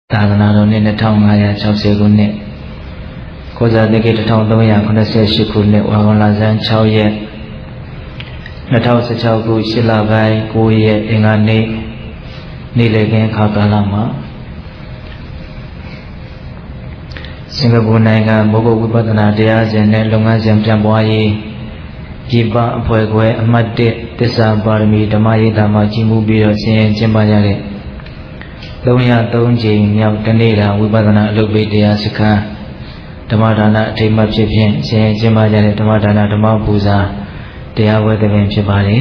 သာသနာတော်နှစ်2560ခုနှစ်ကိုဇာတိကိ1388ခုနှစ်ဝါဂွန်လဆန်း6ရက်2016ခု8လပိုင်း9ရက်အင်္ဂါနေ့နေ့လည်ခင်းခါကာလမှာစင်ကာပူနိုင်ငံမိုးကုတ်ဝိပဿနာတရားစဉ်နဲ့လုပ်ငန်းစဉ်ပြန်ပွားရေးပြည်ပအဖွဲ့ခွဲအမှတ်1သစ္စာပါရမီဓမ္မရေးတာမှာကြီးမှုပြီးတော့ဆင်ရင်ကျင်းပကြတဲ့303ကြိမ်မြောက်တနေ့တာဝိပဿနာအလုပ်ပေးတရားစခန်းဓမ္မဒါနအထိမ်းအမှတ်ဖြစ်ဖြင့်ဆင်ရင်ကျင်းပကြတဲ့ဓမ္မဒါနဓမ္မပူဇာတရားဝဲသဘင်ဖြစ်ပါတယ်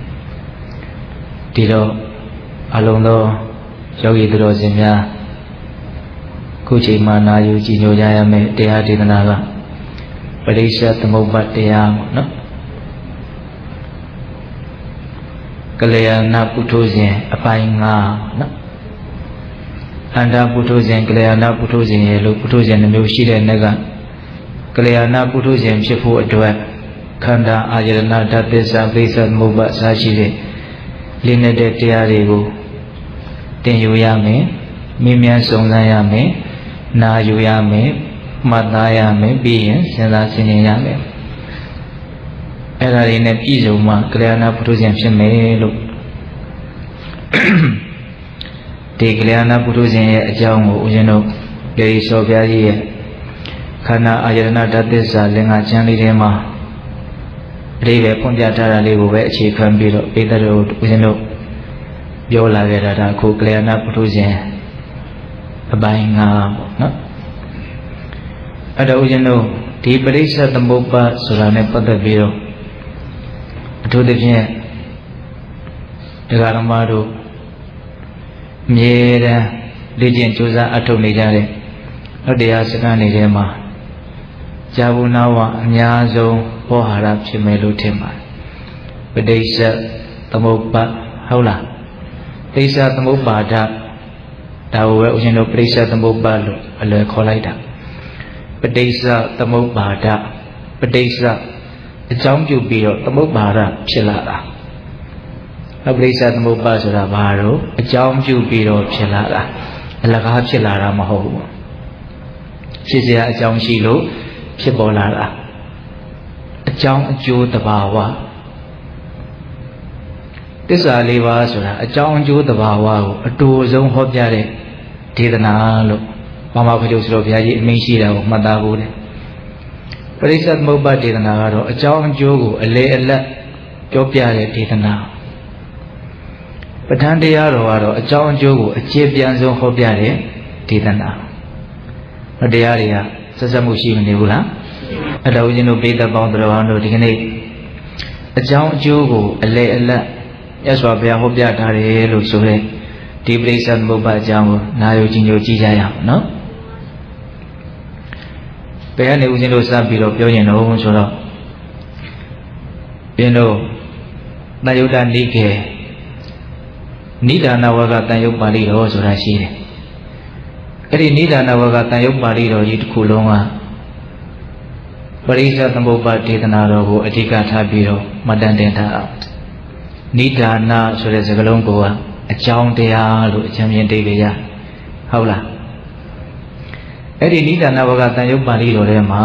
ဒီတော့အလုံးသောယောဂီသူတော်စင်များခုချိန်မှာနာယူကြည်ညိုကြရမယ်တရားဒေသနာကပရိစ္ဆေသမုပ္ပါတရားပေါ့နော်ကလျာဏပုထုဇဉ်အပိုင်း5နော်အန္တပုထုဇဉ်ကလျာဏပုထုဇဉ်ရဲ့လို့ပုထုဇဉ်နှမျိုးရှိတဲ့နေ့ကကလျာဏပုထုဇဉ်ဖြစ်ဖို့အတွက်ခန္ဓာအာယတနာဓာတ်သစ္စာပရိစ္ဆေသမုပ္ပါအစရှိတဲ့လေးနေတဲ့တရားတွေကိုသင်ယူရမယ်မြင်မြန်စုံစမ်းရမယ်နာယူရမယ်မှတ်သားရမယ်ပြီးရင်စဉ်းစားဆင်ခြင်ရမယ်အဲ့ဒါတွေနဲ့ပြည့်စုံမှကလျာဏပုထုဇဉ်ဖြစ်မယ်လို့ဒီကလျာဏပုထုဇဉ်ရဲ့အကြောင်းကိုဦးဇင်းတို့ရေစော်ပြားကြီးရဲ့ခန္ဓာအာယတနာဓာတ်သစ္စာလင်္ကာကျမ်းလေးထဲမှာအဓိပ္ပာယ်ဖွင့်ပြထားတာလေးကိုပဲအခြေခံပြီးတော့ပိဋကတို့ဦးဇင်းတို့ပြောလာခဲ့တာဒါခုကလျာဏပုထုဇဉ်အပိုင်း5ပေါ့နော်အဲ့တော့ဦးဇင်းတို့ဒီပရိစ္ဆေသမုပ္ပါဆိုတာနဲ့ပတ်သက်ပြီးတော့အထူးသဖြင့်တရားဓမ္မတို့အမြဲတမ်းလေ့ကျင့်ကြိုးစားအထောက်နေကြတဲ့တရားစကားတွေထဲမှာဇာဝနာဝအများဆုံးဟောဟာရဖြစ်မယ်လို့ထင်ပါတယ်ပဋိစ္စသမုပ္ပါဟုတ်လားပဋိစ္စသမုပ္ပါဒဒါကိုပဲဦးဇင်းတို့ပဋိစ္စသမုပ္ပါလို့အလွယ်ခေါ်လိုက်တာပဋိစ္စသမုပ္ပါဒပဋိစ္စအကြောင်းပြုပြီးတော့သမုပ္ပါဒဖြစ်လာတာပဋိစ္စသမုပ္ပါဆိုတာဘာလို့အကြောင်းပြုပြီးတော့ဖြစ်လာတာအလကားဖြစ်လာတာမဟုတ်ဘူးဖြစ်เสียအကြောင်းရှိလို့ဖြစ်ပေါ်လာတာအကြောင်းအကျိုးတဘာဝသစ္စာ၄ပါးဆိုတာအကြောင်းအကျိုးတဘာဝကိုအတူဆုံးဟောပြတဲ့ဒေသနာလို့ဘာမှခရုဆိုတော့ဘုရားကြီးအမိန့်ရှိတာကိုမှတ်သားဖို့တယ်ပရိစ္ဆေသမုပ္ပါဒေသနာကတော့အကြောင်းအကျိုးကိုအလေအလတ်ပြောပြတဲ့ဒေသနာပဋ္ဌာန်းတရားတော်ကတော့အကြောင်းအကျိုးကိုအကျေပြန်ဆုံးဟောပြတဲ့ဒေသနာတရားတွေကဆက်ဆက်မှုရှိမနေဘူးလားအဲ့ဒါဦးဇင်းတို့ပိဋကပေါင်းတော်အောင်တို့ဒီကနေ့အကြောင်းအကျိုးကိုအလေအလတ်ရသော်ဘုရားဟောပြထားတယ်လို့ဆိုတဲ့ဒီပရိစ္ဆေသမုပ္ပါအကြောင်းကိုနာယူကြည်ညိုကြည့်ကြရအောင်နော်ဘယ်ကနေဦးဇင်းတို့စပြီးတော့ပြောရင်တော့ဆိုတော့ပြင်းတို့တန်ယုတ္တနိခေနိဒာနဝကတန်ယုတ်ပါဠိတော်ဆိုတာရှိတယ်အဲ့ဒီနိဒာနဝကတန်ယုတ်ပါဠိတော်ကြီးတစ်ခုလုံးကပရိစ္ဆေသမုပ္ပါဒေသနာတော်ကိုအဓိကထားပြီးတော့မှတ်တမ်းတင်ထားအောင်နိဒာနဆိုတဲ့စကားလုံးကအကြောင်းတရားလို့အချမ်းမြင်သိကြရဟုတ်လားအဲ့ဒီနိဒာနဝကတန်ယုတ်ပါဠိတော်ထဲမှာ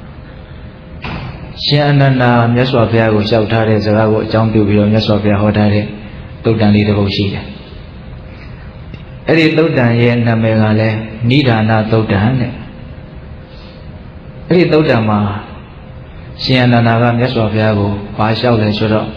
ရှင်အနန္ဒာမြတ်စွာဘုရားကိုလျှောက်ထားတဲ့စကားကိုအကြောင်းပြုပြီးတော့မြတ်စွာဘုရားဟောထားတဲ့သုတ်တန်လေးတစ်ပုဒ်ရှိတယ်အဲ့ဒီသုတ်တန်ရဲ့နာမည်ကလည်းနိဒာနသုတ်တန်တဲ့အဲ့ဒီသုတ်တန်မှာရှင်အနန္ဒာကမြတ်စွာဘုရားကိုဘာလျှောက်လဲဆိုတော့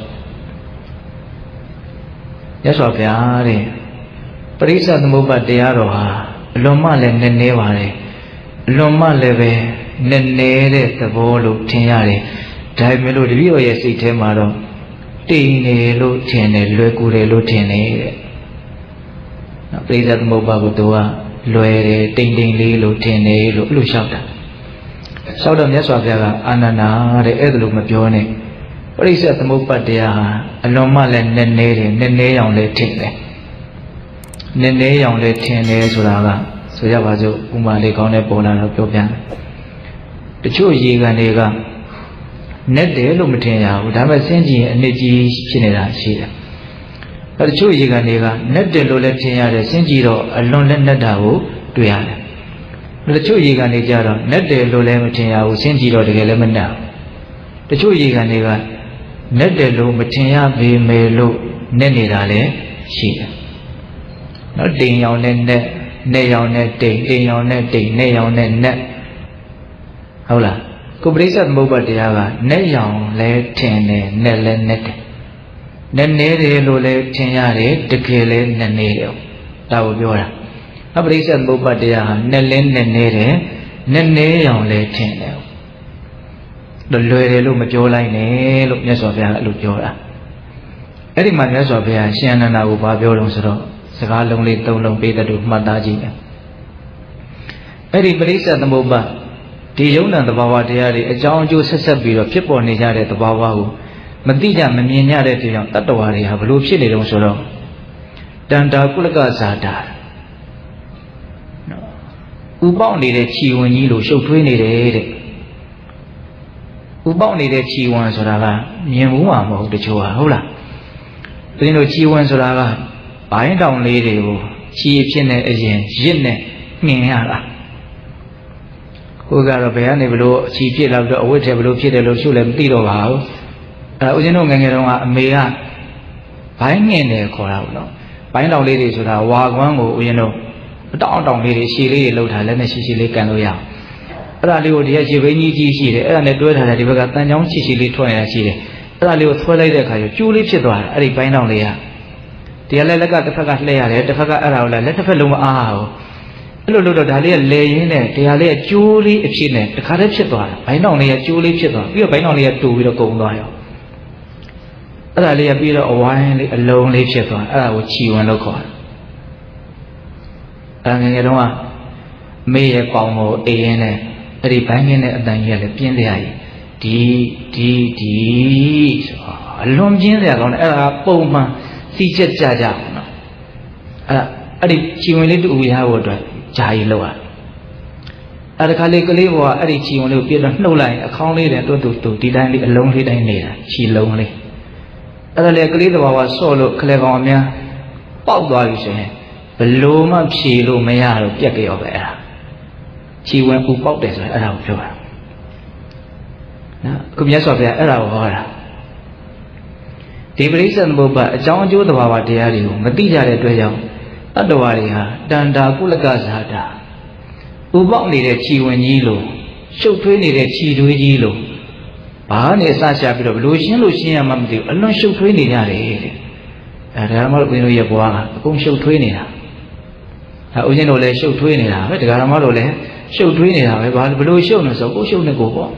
မြတ်စွာဘုရားတဲ့ပရိစ္ဆေသမုပ္ပါတရားတော်ဟာအလွန်မှလည်းနည်းနည်းပါတယ်အလွန်မှလည်းပဲနည်းနည်းတဲ့သဘောလို့ထင်ရတယ်ဒါပေမဲ့လို့တပည့်တော်ရဲ့စိတ်ထဲမှာတော့တိမ်နေလို့ထင်တယ်လွယ်ကူတယ်လို့ထင်တယ်တဲ့ပရိစ္ဆေသမုပ္ပါကိုသူကလွယ်တယ်တိမ်တိမ်လေးလို့ထင်တယ်လို့အဲ့လိုလျှောက်တာလျှောက်တော့မြတ်စွာဘုရားကအာနန္ဒာတဲ့အဲ့ဒါလို့မပြောနဲ့ပရိစ္ဆေသမုပ္ပါတရားဟာအလွန်မှလည်းနည်းနည်းတယ်နည်းနည်းအောင်လည်းထင်တယ်နည်းနည်းအောင်လည်းထင်တယ်ဆိုတာကဆိုရပါစို့ဥမာလေးကောင်းတဲ့ပေါ်လာတော့ပြောပြမယ်တချို့ရေကန်တွေကနဲ့တယ်လို့မထင်ရဘူးဒါပေမဲ့စင်းကြည့်ရင်အနစ်ကြီးဖြစ်နေတာရှိတယ်တချို့ရေကန်တွေကနဲ့တယ်လို့လည်းထင်ရတယ်စင်းကြည့်တော့အလွန်လက်နဲ့တာကိုတွေ့ရတယ်တချို့ရေကန်တွေကြတော့နက်တယ်လို့လည်းမထင်ရဘူးဆင်းကြည့်တော့တကယ်လည်းမနှံ့တချို့ရေကန်တွေကနက်တယ်လို့မထင်ရပေမဲ့လို့နက်နေတာလည်းရှိတယ်နော်တိမ်ရောင်နဲ့နဲ့ရောင်နဲ့တိမ်ရောင်နဲ့တိမ်နဲ့ရောင်နဲ့နက်ဟုတ်လားကိုပရိစ္ဆေသမုပ္ပါတရားကနဲ့ရောင်လည်းထင်တယ်နဲ့လည်းနဲ့တယ်နဲ့နေတယ်လို့လည်းထင်ရတယ်တကယ်လည်းနဲ့နေတယ်ဒါကိုပြောတာအပရိစ္ဆေသမုပ္ပါတရားဟာနဲ့လည်းနဲ့နေတယ်နဲ့နေရောင်လည်းထင်တယ်လွယ်တယ်လို့မပြောလိုက်နဲ့လို့မြတ်စွာဘုရားအဲ့လိုပြောတာအဲ့ဒီမှာမြတ်စွာဘုရားရှင်အနန္ဒာကိုဘာပြောတော့ဆိုတော့စကားလုံးလေး၃လုံးပေးတဲ့သူမှတ်သားကြည့်တယ်အဲ့ဒီပရိစ္ဆေသမုပ္ပါဒီယုံနာသဘာဝတရားတွေအကြောင်းအကျိုးဆက်ဆက်ပြီးတော့ဖြစ်ပေါ်နေကြတဲ့သဘာဝကိုမသိကြမမြင်ကြတဲ့ကြောင့်တတ္တဝါတွေဟာဘလို့ဖြစ်နေတုံးဆိုတော့တန္တာကုလကဇာတာဥပေါက်နေတဲ့ခြီဝင်ကြီးလို့ရှုပ်ထွေးနေတယ်တဲ့ဥပေါက်နေတဲ့ခြီဝင်ဆိုတာကမြင်ဘူးမှာမဟုတ်တချို့ဟာဟုတ်လားဒီလိုခြီဝင်ဆိုတာကဘိုင်းတောင်လေးတွေကိုခြီဖြစ်နေအရင်ရစ်နဲ့မြင်ရတာကိုကတော့ဘယ်ကနေဘလို့ခြီဖြစ်လာတော့အဝတ်ထဲဘလို့ဖြစ်တယ်လို့ရှုလည်းမသိတော့ပါဘူးအဲဦးဇင်းတို့ငယ်ငယ်တုန်းကအမေကဘိုင်းငင်တယ်ခေါ်တာဘူးနော်ဘိုင်းတောင်လေးတွေဆိုတာဝါကွမ်းကိုဦးဇင်းတို့အတောင်တောင်လေးတွေရှည်လေးတွေလှုပ်ထားလက်နဲ့ရှည်ရှည်လေးကန်လို့ရအောင်အဲ့ဒါလေးကိုဒီကရှည်ဘိန်းကြီးရှိတယ်အဲ့ဒါနဲ့တွဲထားတယ်ဒီဘက်ကတန်ချောင်းရှည်ရှည်လေးထွက်နေတာရှိတယ်အဲ့ဒါလေးကိုဆွဲလိုက်တဲ့အခါကျကျိုးလေးဖြစ်သွားတာအဲ့ဒီဘိုင်းတောင်လေးကဒီကလည်းလက်ကတစ်ဖက်ကလှည့်ရတယ်တစ်ဖက်ကအဲ့ဒါကိုလည်းလက်တစ်ဖက်လုံးမအားဘူးအဲ့လိုလို့တော့ဒါလေးကလဲရင်းနဲ့တရားလေးကကျိုးလေးအဖြစ်နဲ့တခါတည်းဖြစ်သွားတာဘိုင်းတောင်လေးကကျိုးလေးဖြစ်သွားပြီးတော့ဘိုင်းတောင်လေးကတူပြီးတော့ကုန်သွားရောအဲ့ဒါလေးကပြီးတော့အဝိုင်းလေးအလုံးလေးဖြစ်သွားအဲ့ဒါကိုခြီဝင်လို့ခေါ်တယ်ငယ်တုန်းကမေရဲ့ပေါင်ကိုအေးရင်းနဲ့အဲ့ဒီဘိုင်းကင်းတဲ့အတန်ကြီးကလည်းပြင်းစရာကြီးဒီဆိုအလွန်ပြင်းစရာကောင်းတယ်အဲ့ဒါပုံမှန်စီချက်ကြကြအောင်နော်အဲ့ဒီခြီဝင်လေးတူရဖို့အတွက်ဂျာကြီးလောက်အဲ့ဒါခါလေးကလေးဘောကအဲ့ဒီခြီဝင်လေးကိုပြတော့နှုတ်လိုက်အခေါင်းလေးနဲ့တွတ်တူဒီတိုင်းလေးအလုံးလေးတိုင်းနေတာခြီလုံးလေးအဲ့ဒါလေကလေးသဘာဝဆော့လို့ခလဲကောင်အများပေါက်သွားပြီဆိုရင်ဘလို့မှဖြေလို့မရတော့ပြက်ကြောပဲအဲ့ဒါခြီဝင်ပူပေါက်တယ်ဆိုရင်အဲ့ဒါကိုပြောတာနော်ခုမြတ်စွာဘုရားအဲ့ဒါကိုဟောတာဒီပရိစ္ဆေသမုပ္ပါအကြောင်းအကျိုးသဘာဝတရားတွေကိုမသိကြတဲ့အတွက်ကြောင့်တတ္တဝါတွေဟာတန္တာကုလကဇာတာဥပေါက်နေတဲ့ခြီဝင်ကြီးလို့ရှုပ်ထွေးနေတဲ့ခြီသွေးကြီးလို့ဘာနဲ့စရှာပြီးတော့ဘလို့ရှင်းလို့ရှင်းရမှမသိဘူးအလွန်ရှုပ်ထွေးနေကြတယ်တဲ့အဲဒါမှမဟုတ်ဘုရားရဲ့ဘဝကအကုန်ရှုပ်ထွေးနေတာအဲဦးဇင်းတို့လည်းရှုပ်ထွေးနေတာပဲတရားဓမ္မတို့လည်းရှုပ်ထွေးနေတာပဲဘာဘလို့ရှုပ်နေဆိုကိုရှုပ်နေကိုပေါ့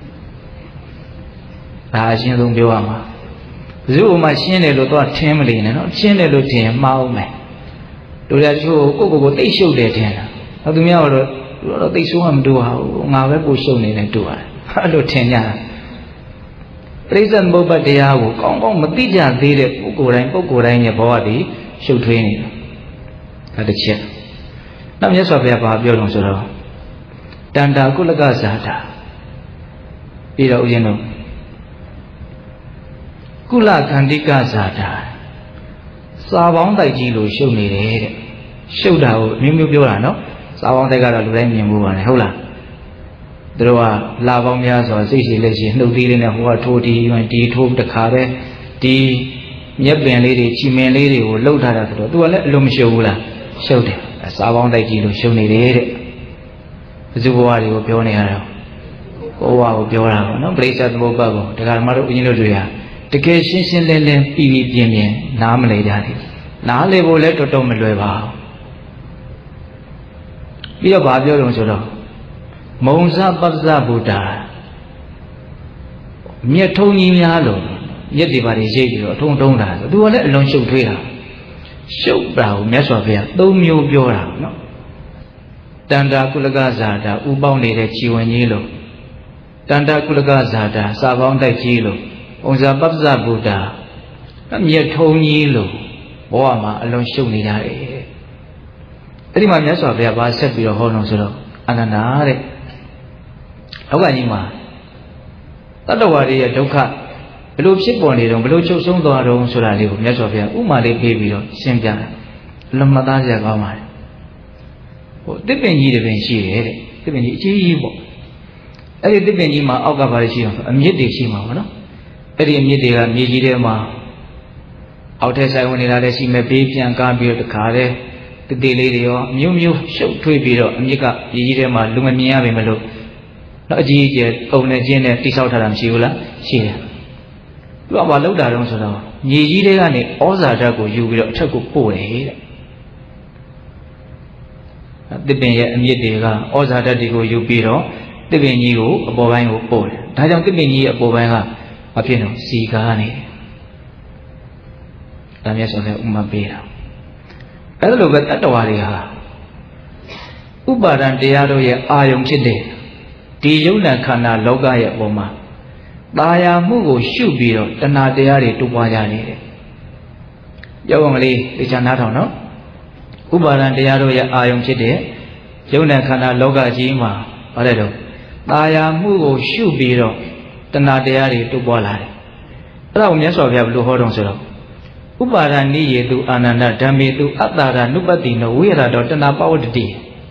ဒါအရှင်းဆုံးပြောရမှာဘယ်သူ့မှရှင်းတယ်လို့တော့ထင်းမနေနဲ့နော်ရှင်းတယ်လို့ထင်ရင်မှားအောင်မယ်တို့လည်းတချို့ကိုတိတ်ရှုပ်တယ်ထင်တာနောက်သူများကတော့တိတ်ဆိုးမှမတူပါဘူးငါပဲကိုရှုပ်နေတယ်တူပါတယ်အဲ့လိုထင်ကြတာပရိစ္ဆေသမုပ္ပါတရားကိုကောင်းကောင်းမသိကြသေးတဲ့ပုဂ္ဂိုလ်တိုင်းရဲ့ဘဝတည်ရှုပ်ထွေးနေတယ်ဒါတစ်ချက်နောက်မြတ်စွာဘုရားဘာပြောလို့ဆိုတော့တန္တာကုလကဇာတာပြီးတော့ဦးဇင်းတို့ကုလခန္တိကဇာတာစာပေါင်းတိုက်ကြီးလို့ရှုပ်နေတယ်တဲ့ရှုပ်တာကိုမျိုးမျိုးပြောတာနော်စာပေါင်းတိုက်ကတော့လူတိုင်းမြင်မှုပါလေဟုတ်လားသူတို့ကလာပေါင်းများစွာစိတ်ရှိလက်ရှိနှုတ်သီးလေးနဲ့ဟိုကထိုးဒီထိုးတခါပဲဒီမြက်ပင်လေးတွေချီမင်လေးတွေကိုလှုပ်ထားတာဆိုတော့သူကလည်းအလိုမရှုပ်ဘူးလားရှုပ်တယ်စာပေါင်းတိုက်ကြီးလို့ရှုပ်နေတယ်တဲ့ဘယ်သူဘဝတွေကိုပြောနေရတော့ကိုဘဝကိုပြောတာပေါ့နော်ပရိစ္ဆေသမုပ္ပါကိုတရားဓမ္မတို့ဦးဇင်းတို့တွေကတကယ်ရှင်းရှင်းလင်းလင်းပြပြပြင်းပြင်းနားမလည်ကြသေးဘူးနားလည်ဖို့လည်းတော်တော်မလွယ်ပါဘူးပြီးတော့ဗာပြောလို့ဆိုတော့မုံစပပ္ပဇဗုဒ္ဓမြတ်ထုံကြီးများလို့မြတ်ဒီပါတွေရိပ်ပြီးတော့ထုံတာဆိုသူကလည်းအလွန်ရှုပ်ထွေးတာရှုပ်တာကိုမြတ်စွာဘုရား၃မျိုးပြောတာနော်တန္တာကုလကဇာတာဥပေါင်းနေတဲ့ခြီဝင်ကြီးလို့တန္တာကုလကဇာတာစာပေါင်းတိုက်ကြီးလို့မုံစပပ္ပဇဗုဒ္ဓမြတ်ထုံကြီးလို့ဘဝမှာအလွန်ရှုပ်နေကြတယ်အဲ့ဒီမှာမြတ်စွာဘုရားဗာဆက်ပြီးတော့ဟောလို့ဆိုတော့အနန္ဒာတဲ့လောကကြီးမှာတတ္တဝါတွေရဲ့ဒုက္ခဘယ်လိုဖြစ်ပေါ်နေတော့ဘယ်လိုချုပ်ဆုံးသွားတော့ဆိုတာလေးကိုမြတ်စွာဘုရားဥမာလေးပေးပြီးတော့ရှင်းပြတယ်လွန်မှတ်သားစရာကောင်းပါတယ်ဘတစ်ပင်ကြီးတစ်ပင်ရှိတယ်တဲ့တစ်ပင်ကြီးအကြီးကြီးပေါ့အဲ့ဒီတစ်ပင်ကြီးမှာအောက်ကဘာလို့ရှိအောင်ဆိုအမြစ်တွေရှိမှာပေါ့နော်အဲ့ဒီအမြစ်တွေကမြေကြီးထဲမှာအောက်ထက်ဆိုင်ဝင်နေတာလည်းရှိမယ်ပေးပြန်ကားပြီးတော့တခါတည်းတတိလေးတွေရောမျိုးမျိုးရှုပ်ထွေးပြီးတော့အမြစ်ကမြေကြီးထဲမှာလူမမြင်ရပေမလို့တော့အကြီးအကျယ်အုံနဲ့ကျင်းနဲ့တိဆောက်ထားတာမရှိဘူးလားရှိတယ်သူကဘာလောက်တာတုံးဆိုတော့မြေကြီးတွေကနေဩဇာဓာတ်ကိုယူပြီးတော့အထက်ကိုပို့တယ်တဲ့တစ်ပင်ရဲ့အမြစ်တွေကဩဇာဓာတ်တွေကိုယူပြီးတော့တစ်ပင်ကြီးကိုအပေါ်ပိုင်းကိုပို့တယ်ဒါကြောင့်တစ်ပင်ကြီးရဲ့အပေါ်ပိုင်းကဘာဖြစ်လို့စီကားနေတယ်ဒါမျိုးဆိုလည်းဥမာပေးတာအဲ့လိုပဲတတ္တဝါတွေဟာဥပါဒံတရားတို့ရဲ့အာယုံဖြစ်တဲ့ဒီယုံနာခန္ဓာလောကရဲ့အပေါ်မှာตาယာမှုကိုရှုပြီးတော့တဏှာတရားတွေတိုးပွားကြနေတယ်ပြောပါမလေးသိချာနားထောင်နော်ဥပါဒံတရားတို့ရဲ့အာယုံဖြစ်တဲ့ယုံနာခန္ဓာလောကကြီးမှာဘာလဲတော့ตาယာမှုကိုရှုပြီးတော့တဏှာတရားတွေတိုးပွားလာတယ်အဲ့ဒါကိုမြတ်စွာဘုရားဘယ်လိုဟောတော့ဆိုတော့ဥပါဒနိယေတုအာနန္ဒဓမ္မေတုအတ္တရာနုပတ္တိနောဝိရတောတဏှာပဝတ္တိ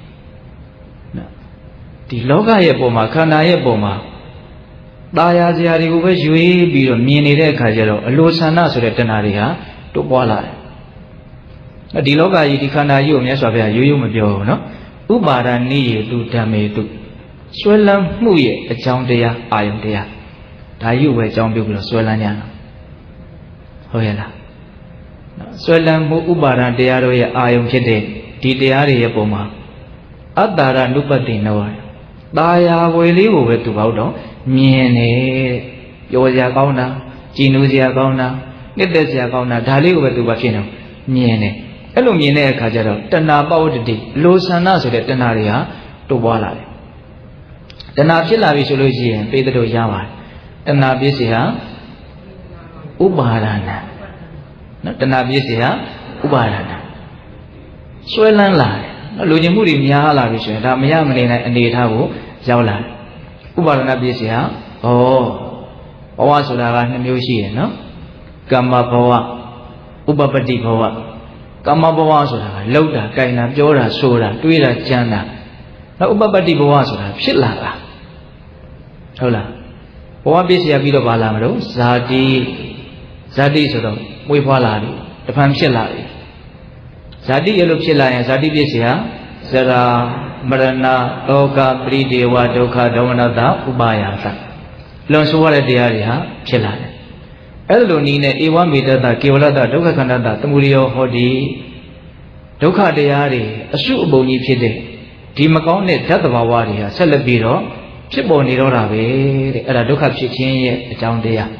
ဒီလောကရဲ့ပုံမှာခန္ဓာရဲ့ပုံမှာตาယာစရာတွေကိုပဲရွေးပြီးတော့မြင်နေတဲ့အခါကျတော့အလိုဆန္ဒဆိုတဲ့တဏှာတွေဟာတိုးပွားလာတယ်ဒီလောကကြီးဒီခန္ဓာကြီးကိုမြတ်စွာဘုရားရိုးရိုးမပြောဘူးနော်ဥပါဒနိယေတုဓမ္မေတုဆွဲလန်းမှုရဲ့အကြောင်းတရားအာယုံတရားဒါကြီးကိုပဲအကြောင်းပြုပြီးတော့ဆွဲလန်းကြတာဟုတ်ရဲ့လားဆွဲလန်းမှုဥပါဒတရားတို့ရဲ့အာယုံဖြစ်တဲ့ဒီတရားတွေရဲ့ပုံမှာအတ္တရနုပတ္တိနောตาယာဝယ်လေးကိုပဲသူပေါ့တော့မြင်တယ်ပျော်စရာကောင်းတာကြည်နူးစရာကောင်းတာနှစ်သက်စရာကောင်းတာဒါလေးကိုပဲသူဘာဖြစ်နေမြင်တယ်အဲ့လိုမြင်တဲ့အခါကျတော့တဏှာပဝတ္တိလိုဆန္ဒဆိုတဲ့တဏှာတွေဟာတိုးပွားလာတယ်တဏှာဖြစ်လာပြီဆိုလို့ရှိရင်ပေတတို့ရပါတယ်တဏှာပြည့်စရာဥပါဒနာနော်တဏှာပြည့်စရာဥပါဒနာဆွဲလန်းလာတယ်နော်လူကျင်မှုတွေများလာပြီဆိုရင်ဒါမရမနေနိုင်အနေထားကိုရောက်လာတယ်ဥပါဒနာပြည့်စရာဘဝဆိုတာက2မျိုးရှိတယ်နော်ကမ္မဘဝဥပပတ္တိဘဝကမ္မဘဝဆိုတာကလှုပ်တာကြိုင်တာပြောတာဆိုတာတွေးတာကြမ်းတာနောက်ဥပပတ္တိဘဝဆိုတာဖြစ်လာတာဟုတ်လားဘဝပြည့်စရာပြီးတော့ဘာလာမလို့ဇာတိဆိုတော့မွေးဖွားလာပြီတဖန်ဖြစ်လာပြီဇာတိရလို့ဖြစ်လာရင်ဇာတိပြည့်စရာဇရာမရဏလောကပရိဒေဝဒုက္ခဒေါမနတဥပါယသလွန်ဆိုရတဲ့တရားတွေဟာဖြစ်လာတယ်အဲ့လိုနည်းနဲ့ဧဝမေတ္တကေဝလတဒုက္ခခန္ဓတသမုဒယောဟောတိဒုက္ခတရားတွေအစုအပုံကြီးဖြစ်တဲ့ဒီမကောင်းတဲ့ဓာတ်တဘာဝတွေဟာဆက်လက်ပြီးတော့ဖြစ်ပေါ်နေတော့တာပဲတဲ့အဲ့ဒါဒုက္ခဖြစ်ခြင်းရဲ့အကြောင်းတရား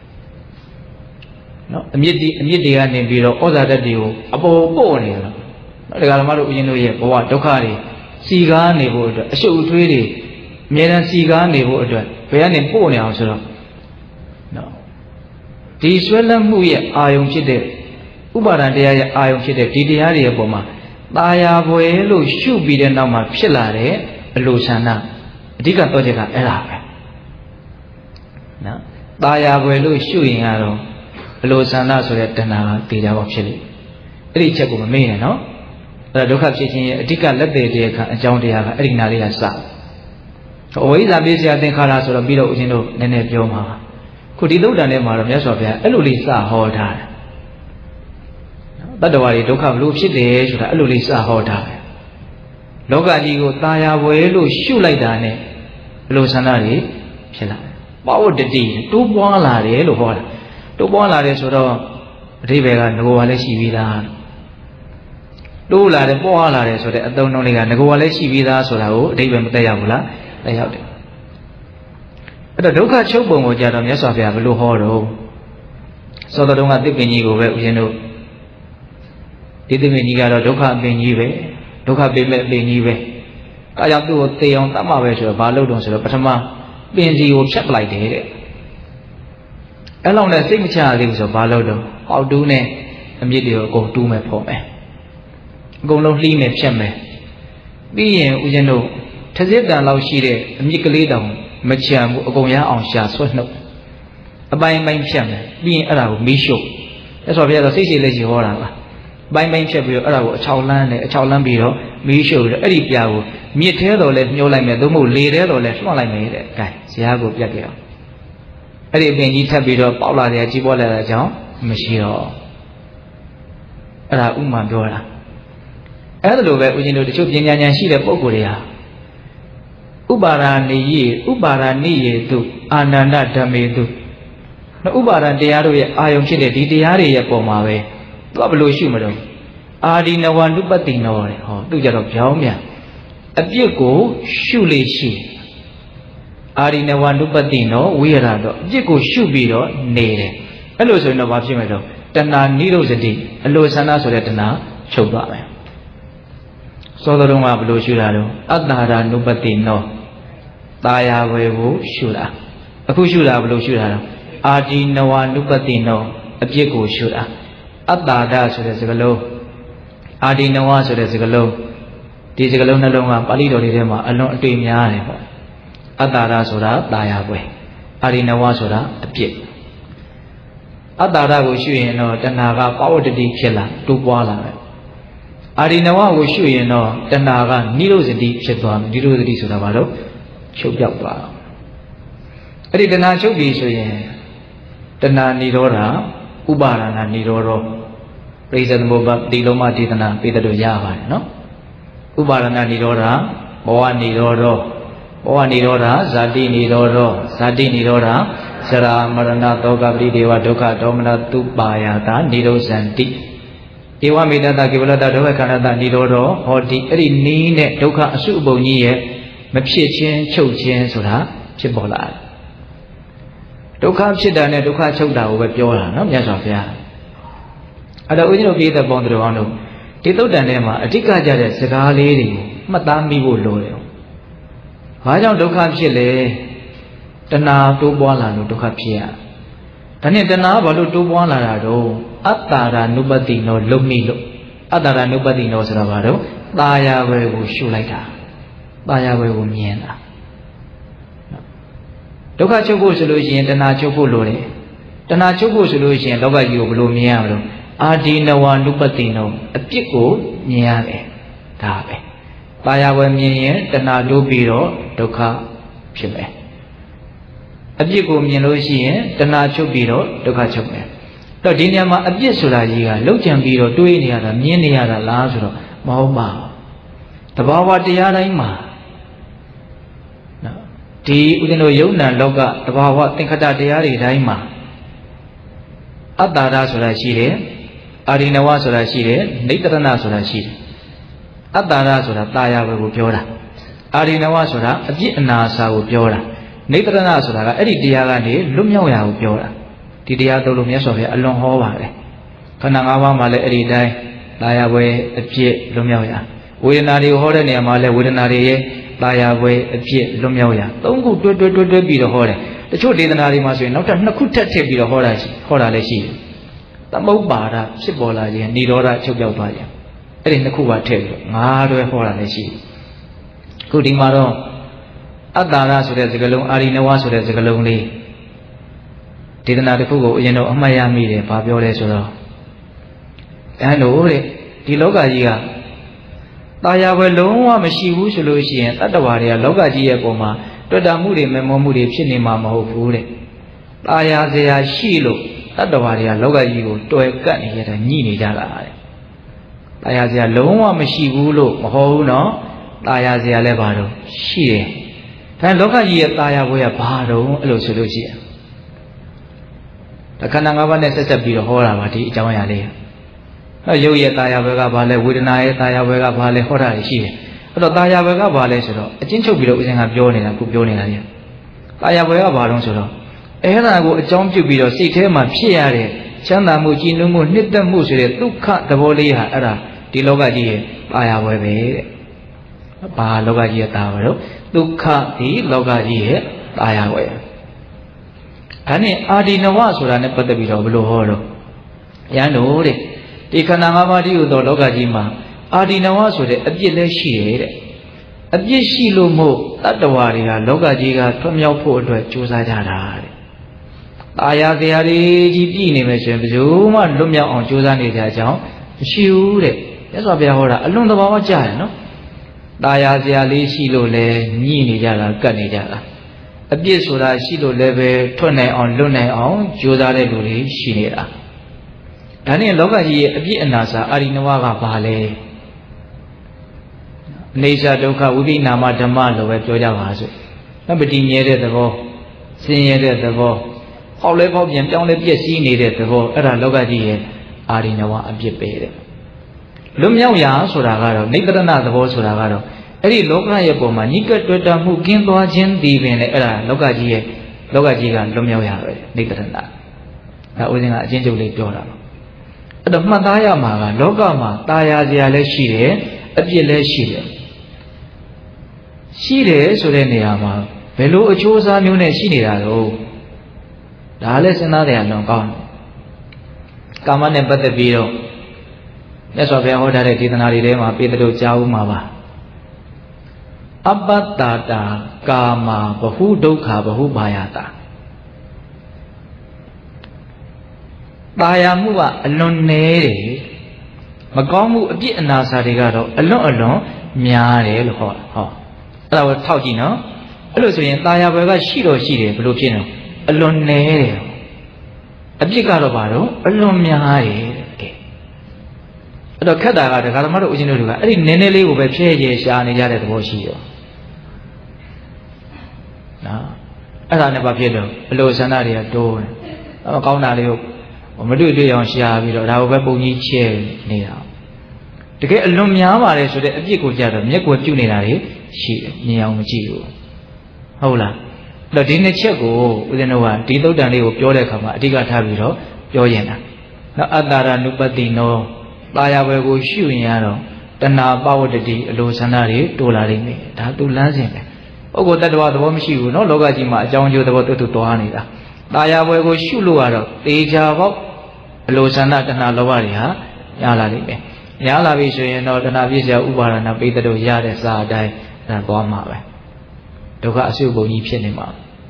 နော်အမြစ်တွေကနေပြီးတော့ဩဇာဓာတ်တွေကိုအပေါ်ပို့နေတယ်နော်ဒကာဓမ္မတို့ဦးဇင်းတို့ရဲ့ဘဝဒုက္ခတွေစီကားနေဖို့အတွက်အရှုပ်အထွေးတွေအမြဲတမ်းစီကားနေဖို့အတွက်ဘယ်ကနေပို့နေအောင်ဆိုတော့နော်ဒီဆွဲလန်းမှုရဲ့အာယုံဖြစ်တဲ့ဥပါဒံတရားရဲ့အာယုံဖြစ်တဲ့ဒီတရားတွေရဲ့ပုံမှာตาယာဘွယ်လို့ရှုပြီးတဲ့နောက်မှာဖြစ်လာတဲ့အလိုဆန္ဒအဓိကတော့ချက်ကအဲ့ဒါပဲနော်ตาယာဘွယ်လို့ရှုရင်ကတော့အလိုဆန္ဒဆိုတဲ့တဏှာကတည်ကြပါဖြစ်လိမ့်အဲ့ဒီချက်ကိုမမေ့နဲ့နော်အဲ့ဒါဒုက္ခဖြစ်ခြင်းရဲ့အဓိကလက်သေးတဲ့အခါအကြောင်းတရားကအဲ့ဒီနာလေးကစအဝိဇ္ဇာပိစယသင်္ခါရဆိုတော့ပြီးတော့ဦးဇင်းတို့နည်းနည်းပြောမှာပါခုဒီသုတ်တန်ထဲမှာတော့မြတ်စွာဘုရားအဲ့လိုလေးစဟောထားတယ်တတ္တဝါတွေဒုက္ခဘလို့ဖြစ်တယ်ဆိုတာအဲ့လိုလေးစဟောထားတယ်လောကကြီးကိုตาယာဝယ်လို့ရှုလိုက်တာနဲ့ဘလို့ဆန္ဒတွေဖြစ်လာတယ်ပဝတ္တိတိုးပွားလာတယ်လို့ဟောတာတိုးပွားလာတယ်ဆိုတော့အဓိပ္ပာယ်ကငကိုယ်ကလည်းရှိပြီးသားတိုးလာတယ်ပွားလာတယ်ဆိုတဲ့အသုံးအနှုန်းလေးကငကိုယ်ကလည်းရှိပြီးသားဆိုတာကိုအဓိပ္ပာယ်မသက်ရောက်ဘူးလားသက်ရောက်တယ်အဲ့တော့ဒုက္ခချုပ်ပုံကိုကြတော့မြတ်စွာဘုရားဘယ်လိုဟောတော့သောတော်တုံးကသစ်ပင်ကြီးကိုပဲဦးဇင်းတို့ဒီသစ်ပင်ကြီးကတော့ဒုက္ခအပင်ကြီးပဲဒုက္ခပေးမဲ့အပင်ကြီးပဲအဲကြောင့်သူ့ကိုသေအောင်တတ်မှာပဲဆိုတော့ဘာလို့တုံးဆိုတော့ပထမပင်စီကိုဖြတ်ပလိုက်တယ်တဲ့အဲ့လောက်နဲ့စိတ်မချရသေးဘူးဆိုတော့ဘာလို့တုံးဟောက်တူးနဲ့အမြစ်တွေကိုအကုန်တူးမယ်ဖော်မယ်အကုန်လုံးလှီးမယ်ဖြတ်မယ်ပြီးရင်ဦးဇင်းတို့ထစစ်တန်လောက်ရှိတဲ့အမြစ်ကလေးတောင်မချမ်းဘူးအကုန်ရအောင်ရှာဆွတ်နှုတ်အပိုင်းပိုင်းဖြတ်မယ်ပြီးရင်အဲ့ဒါကိုမီးရှို့အဲ့ဆိုဘုရားတော့စိတ်ရှိလက်ရှိဟောတာပါပိုင်းပိုင်းဖြတ်ပြီးတော့အဲ့ဒါကိုအချောက်လန်းနဲ့အချောက်လန်းပြီးတော့မီးရှို့ပြီးတော့အဲ့ဒီပြာကိုမြစ်ထဲတော်လဲညှိုးလိုက်မယ်သို့မဟုတ်လေထဲတော်လဲလွှတ်လိုက်မယ်တဲ့အဲဇရားကိုပြတ်ခဲ့အောင်အဲ့ဒီအပင်ကြီးထပ်ပြီးတော့ပေါက်လာတယ်ကြီးပွားလာတဲ့ကြောင့်မရှိတော့အဲ့ဒါဥမာပြောတာအဲ့ဒါလိုပဲဦးဇင်းတို့တချို့ပညာဉာဏ်ရှိတဲ့ပုဂ္ဂိုလ်တွေဟာဥပါဒာနိယေတုအာနန္ဒဓမ္မေတုဥပါဒံတရားတို့ရဲ့အာယုံဖြစ်တဲ့ဒီတရားတွေရဲ့ပုံမှာပဲသူကဘယ်လိုရှုမလို့အာဒီနဝနုပတိနောတဲ့ဟောသူကြတော့ပြောင်းပြန်အပြစ်ကိုရှုလေရှိအာဒီနဝနုပတိနောဝိရတော့အပြစ်ကိုရှုပြီးတော့နေတယ်အဲ့လိုဆိုရင်တော့ဘာဖြစ်မလဲတော့တဏှာနိရောဓတိအလိုဆန္ဒဆိုတဲ့တဏှာချုပ်သွားမယ်သောတော်ကဘယ်လိုရှုတာတော့အတ္တာရနုပတိနောตาယာဝေကိုရှုတာအခုရှုတာဘယ်လိုရှုတာတော့အာဒီနဝနုပတိနောအပြစ်ကိုရှုတာအတ္တာဒဆိုတဲ့စကားလုံးအာဒီနဝဆိုတဲ့စကားလုံးဒီစကားလုံးနှလုံးကပါဠိတော်တွေထဲမှာအလွန်အတွေ့များတယ်ပေါ့အတ္တာဒဆိုတာตาယာဝေအာဒီနဝဆိုတာအပြစ်အတ္တာဒကိုရှုရင်တော့တဏှာကပဝတ္တိဖြစ်လာတိုးပွားလာတယ်အာဒီနဝကိုရှုရင်တော့တဏှာကနိရောဓတိဖြစ်သွားမယ်နိရောဓတိဆိုတာဘာလို့ချုပ်ပြောက်သွားတော့အဲ့ဒီတဏှာချုပ်ပြီဆိုရင်တဏှာនិရောဓဥပါဒနာនិရောဓပရိစ္ဆေသမုပ္ပါတိလုံးမဒေသနာပေးတဲ့လို့ရပါတယ်နော်ဥပါဒနာនិရောဓဘောဝនិရောဓဘောဝនិရောဓဇာတိនិရောဓဇာတိនិရောဓဇရာမရဏတောကပရိဒေဝဒုက္ခဒေါမနတုပါယတာនិရောဇန္တိဧဝမေတ္တကေဝလတဒုက္ခခန္ဓာတនិရောဓဟောတိအဲ့ဒီနီးနဲ့ဒုက္ခအစုအပုံကြီးရဲ့မဖြစ်ခြင်းချုပ်ခြင်းဆိုတာဖြစ်ပေါ်လာတယ်ဒုက္ခဖြစ်တာနဲ့ဒုက္ခချုပ်တာကိုပဲပြောတာနော်မြတ်စွာဘုရားအဲ့တော့ဦးဇင်းတို့ပြည်သက်ပေါင်းတော်အောင်တို့ဒီသုတ်တန်ထဲမှာအဓိကကြတဲ့စကားလေးတွေကိုမှတ်သားမိဖို့လိုတယ်။ဘာကြောင့်ဒုက္ခဖြစ်လဲတဏှာတိုးပွားလာလို့ဒုက္ခဖြစ်ရဒါနဲ့တဏှာဘာလို့တိုးပွားလာတာတော့အတ္တာရနုပတိနောလုံမိလို့အတ္တာရနုပတိနောဆိုတာဘာတော့ตาယာဝေကိုရှုလိုက်တာตาယာဝေကိုမြင်တာဒုက္ခချုပ်ဖို့ဆိုလို့ရှိရင်တဏှာချုပ်ဖို့လိုတယ်တဏှာချုပ်ဖို့ဆိုလို့ရှိရင်လောကကြီးကိုဘယ်လိုမြင်ရမလို့အာဒီနဝနုပတိနောအပြစ်ကိုမြင်ရတယ်ဒါပဲตาယာဝေမြင်ရင်တဏှာတိုးပြီးတော့ဒုက္ခဖြစ်မယ်အပြစ်ကိုမြင်လို့ရှိရင်တဏှာချုပ်ပြီးတော့ဒုက္ခချုပ်မယ်တော့ဒီနေရာမှာအပြစ်ဆိုတာကြီးကလှုပ်ကြံပြီးတော့တွေးနေရတာမြင်နေရတာလားဆိုတော့မဟုတ်ပါဘူးတဘာဝတရားတိုင်းမှာဒီဥဒ္ဒနောယုံနာလောကတဘာဝသင်္ခတတရားတွေတိုင်းမှာအတ္တာရဆိုတာရှိတယ်အာရိနဝဆိုတာရှိတယ်နိတ္တရဏဆိုတာရှိတယ်အတ္တာရဆိုတာตาယာဝေကိုပြောတာအာရိနဝဆိုတာအပြစ်အနာစာကိုပြောတာနိတ္တရဏဆိုတာကအဲ့ဒီတရားကနေလွတ်မြောက်ရာကိုပြောတာဒီတရားသုံးလို့မြတ်စွာဘုရားအလွန်ဟောပါတယ်ခန္ဓာ၅ပါးမှာလည်းအဲ့ဒီတိုင်းตาယာဝေအပြစ်လွတ်မြောက်ရာဝေဒနာတွေကိုဟောတဲ့နေရာမှာလည်းဝေဒနာတွေရဲ့ตาယာဝေအပြစ်လွတ်မြောက်ရာ၃ခုတွဲပြီးတော့ဟောတယ်တချို့ဒေသနာတွေမှာဆိုရင်နောက်ထပ်2ခုထပ်ထည့်ပြီးတော့ဟောတာလည်းရှိတယ်သမုပ္ပါဒဖြစ်ပေါ်လာခြင်းនិရောဓချုပ်ပြောက်သွားခြင်းအဲ့ဒီ2ခုပါထည့်ပြီးတော့5တွဲဟောတာလည်းရှိတယ်ခုဒီမှာတော့အတ္တာရဆိုတဲ့စကားလုံးအာရိနဝဆိုတဲ့စကားလုံးလေးဒေသနာတစ်ခုကိုအရင်တော့အမှတ်ရမိတယ်ဘာပြောလဲဆိုတော့အဲ့လိုတဲ့ဒီလောကကြီးကตาယာဝေလုံးဝမရှိဘူးဆိုလို့ရှိရင်တတ္တဝါတွေကလောကကြီးရဲ့ပုံမှာတွေ့တာမှုတွေမမောမှုတွေဖြစ်နေမှာမဟုတ်ဘူးတဲ့ตาယာစရာရှိလို့တတ္တဝါတွေကလောကကြီးကိုတွယ်ကပ်နေရတာညှိနေကြတာတဲ့ตาယာစရာလုံးဝမရှိဘူးလို့မဟုတ်ဘူးနော်ตาယာစရာလည်းဘာလို့ရှိတယ်ဒါလောကကြီးရဲ့ตาယာဘွဲကဘာတော့အဲ့လိုဆိုလို့ရှိရင်ခန္ဓာ၅ပါးနဲ့ဆက်ဆက်ပြီးတော့ဟောတာပါဒီအကြောင်းအရာလေးရုပ်ရဲ့ตาယာဘွဲကဘာလဲဝေဒနာရဲ့ตาယာဘွဲကဘာလဲဟောတာရှိတယ်အဲ့တော့ตาယာဘွဲကဘာလဲဆိုတော့အချင်းချုပ်ပြီးတော့ဦးဇင်းကပြောနေတာခုပြောနေတာကြီးตาယာဘွဲကဘာတော့ဆိုတော့အဲ့ဒါကိုအကြောင်းပြုပြီးတော့စိတ်ထဲမှာဖြစ်ရတဲ့ချမ်းသာမှုကြည်နူးမှုနှစ်သက်မှုဆိုတဲ့ဒုက္ခသဘောလေးဟာအဲ့ဒါဒီလောကကြီးရဲ့ตาယာဘွဲပဲတဲ့ဘာလောကကြီးရဲ့ตาဘွဲတော့ဒုက္ခဒီလောကကြီးရဲ့ตาယာဘွဲဒါနဲ့အာဒီနဝဆိုတာနဲ့ပတ်သက်ပြီးတော့ဘယ်လိုဟောတော့ရန်တို့တဲ့ဒီခန္ဓာ၅ပါးတည်းဟူသောလောကကြီးမှာအာဒီနဝဆိုတဲ့အပြစ်လည်းရှိရဲ့တဲ့အပြစ်ရှိလို့မို့တတ္တဝါတွေကလောကကြီးကထွတ်မြောက်ဖို့အတွက်ကြိုးစားကြတာတဲ့။ตาယာတရားတွေကြီးပြည်နေမယ်ဆိုရင်ဘယ်သူမှလွတ်မြောက်အောင်ကြိုးစားနေကြအကြောင်းမရှိဘူးတဲ့မြတ်စွာဘုရားဟောတာအလွန်သဘာဝကျတယ်နော်ตาယာစရာလေးရှိလို့လဲညှိနေကြတာကတ်နေကြတာအပြစ်ဆိုတာရှိလို့လည်းပဲထွက်နိုင်အောင်လွတ်နိုင်အောင်ကြိုးစားတဲ့လူတွေရှိနေတာဒါနဲ့လောကကြီးရဲ့အပြစ်အနာစာအာရိနဝကဘာလဲအနေစာဒုက္ခဝိပိနာမဓမ္မလို့ပဲပြောကြပါစို့။ပတိမြဲတဲ့သဘောဆင်းရဲတဲ့သဘောဟောက်လဲပေါက်ပြန်ပြောင်းလဲပြည့်စည်နေတဲ့သဘောအဲ့ဒါလောကကြီးရဲ့အာရိနဝအပြစ်ပဲတဲ့။လွတ်မြောက်ရာဆိုတာကတော့နိတ္တရဏသဘောဆိုတာကတော့အဲ့ဒီလောကရဲ့ပုံမှာညှိကပ်တွေ့တာမှုကင်းသွားခြင်းဒီပင်လေအဲ့ဒါလောကကြီးကလွတ်မြောက်ရပဲနိတ္တရဏ။ဒါဦးဇင်းကအချင်းချုပ်လေးပြောတာပါ။အဲ့တော့မှတ်သားရမှာကလောကမှာตาယာစရာလည်းရှိတယ်အပြစ်လည်းရှိတယ်ဆိုတဲ့နေရာမှာဘယ်လိုအချိုးအစားမျိုးနဲ့ရှိနေတာတော့ဒါလည်းစဉ်းစားတယ်အလွန်ကောင်းတယ်ကာမနဲ့ပတ်သက်ပြီးတော့မြတ်စွာဘုရားဟောထားတဲ့ဒေသနာတွေထဲမှာပေတရုကြားဦးမှာပါအပ္ပတ္တာတာကာမဘဟုဒုက္ခဘဟုဘာယတာตาယာမှုကအလွန်နည်းတယ်မကောင်းမှုအပြစ်အနာစာတွေကတော့အလွန်များတယ်လို့ဟောအဲ့ဒါကိုထောက်ကြည့်နော်အဲ့လိုဆိုရင်ตาယာဘွယ်ကရှိတော့ရှိတယ်ဘယ်လိုဖြစ်နေအလွန်နည်းတယ်အပြစ်ကတော့ဘာတော့အလွန်များတယ်ကဲအဲ့တော့ခက်တာကဒကာဓမ္မတို့ဦးဇင်းတို့ကအဲ့ဒီနည်းနည်းလေးကိုပဲဖြည့်ကျရှာနေကြတဲ့သဘောရှိရောနော်အဲ့ဒါနဲ့ဘာဖြစ်လို့အလိုဆန္ဒတွေကတိုးတယ်အဲ့ကောင်းတာလေးကိုမတွေ့အောင်ရှာပြီးတော့ဒါကိုပဲပုံကြီးချဲနေတာတကယ်အလွန်များပါတယ်ဆိုတဲ့အပြစ်ကိုကြတော့မျက်ကွယ်ပြုတ်နေတာတွေရှိတယ်မြင်အောင်မကြည့်ဘူးဟုတ်လားအဲ့တော့ဒီနှစ်ချက်ကိုဦးဇင်းတို့ကဒီသုတ်တန်လေးကိုပြောတဲ့အခါမှာအဓိကထားပြီးတော့ပြောရင်တာနော်အတ္တရာနုပတိနောตาယာဘွယ်ကိုရှုရင်ရတော့တဏှာပဝတ္တိအလိုဆန္ဒတွေတိုးလာနေတယ်ဒါသူလမ်းစဉ်ပဲပုဂ္ဂိုလ်တ attva သဘောမရှိဘူးနော်လောကကြီးမှာအကြောင်းအကျိုးသဘောတူတွားနေတာตาယာဘွယ်ကိုရှုလို့ကတော့သေချာပေါ့အလိုဆန္ဒတဏှာလောဘတွေဟာရလာလိမ့်မယ်ရလာပြီဆိုရင်တော့တဏှာပြည့်စရာဥပါဒနာပိတ္တတို့ရတဲ့စာအတိုင်းဒါသွားမှာပဲဒုက္ခအစုပ်ပုံကြီးဖြစ်နေမှာ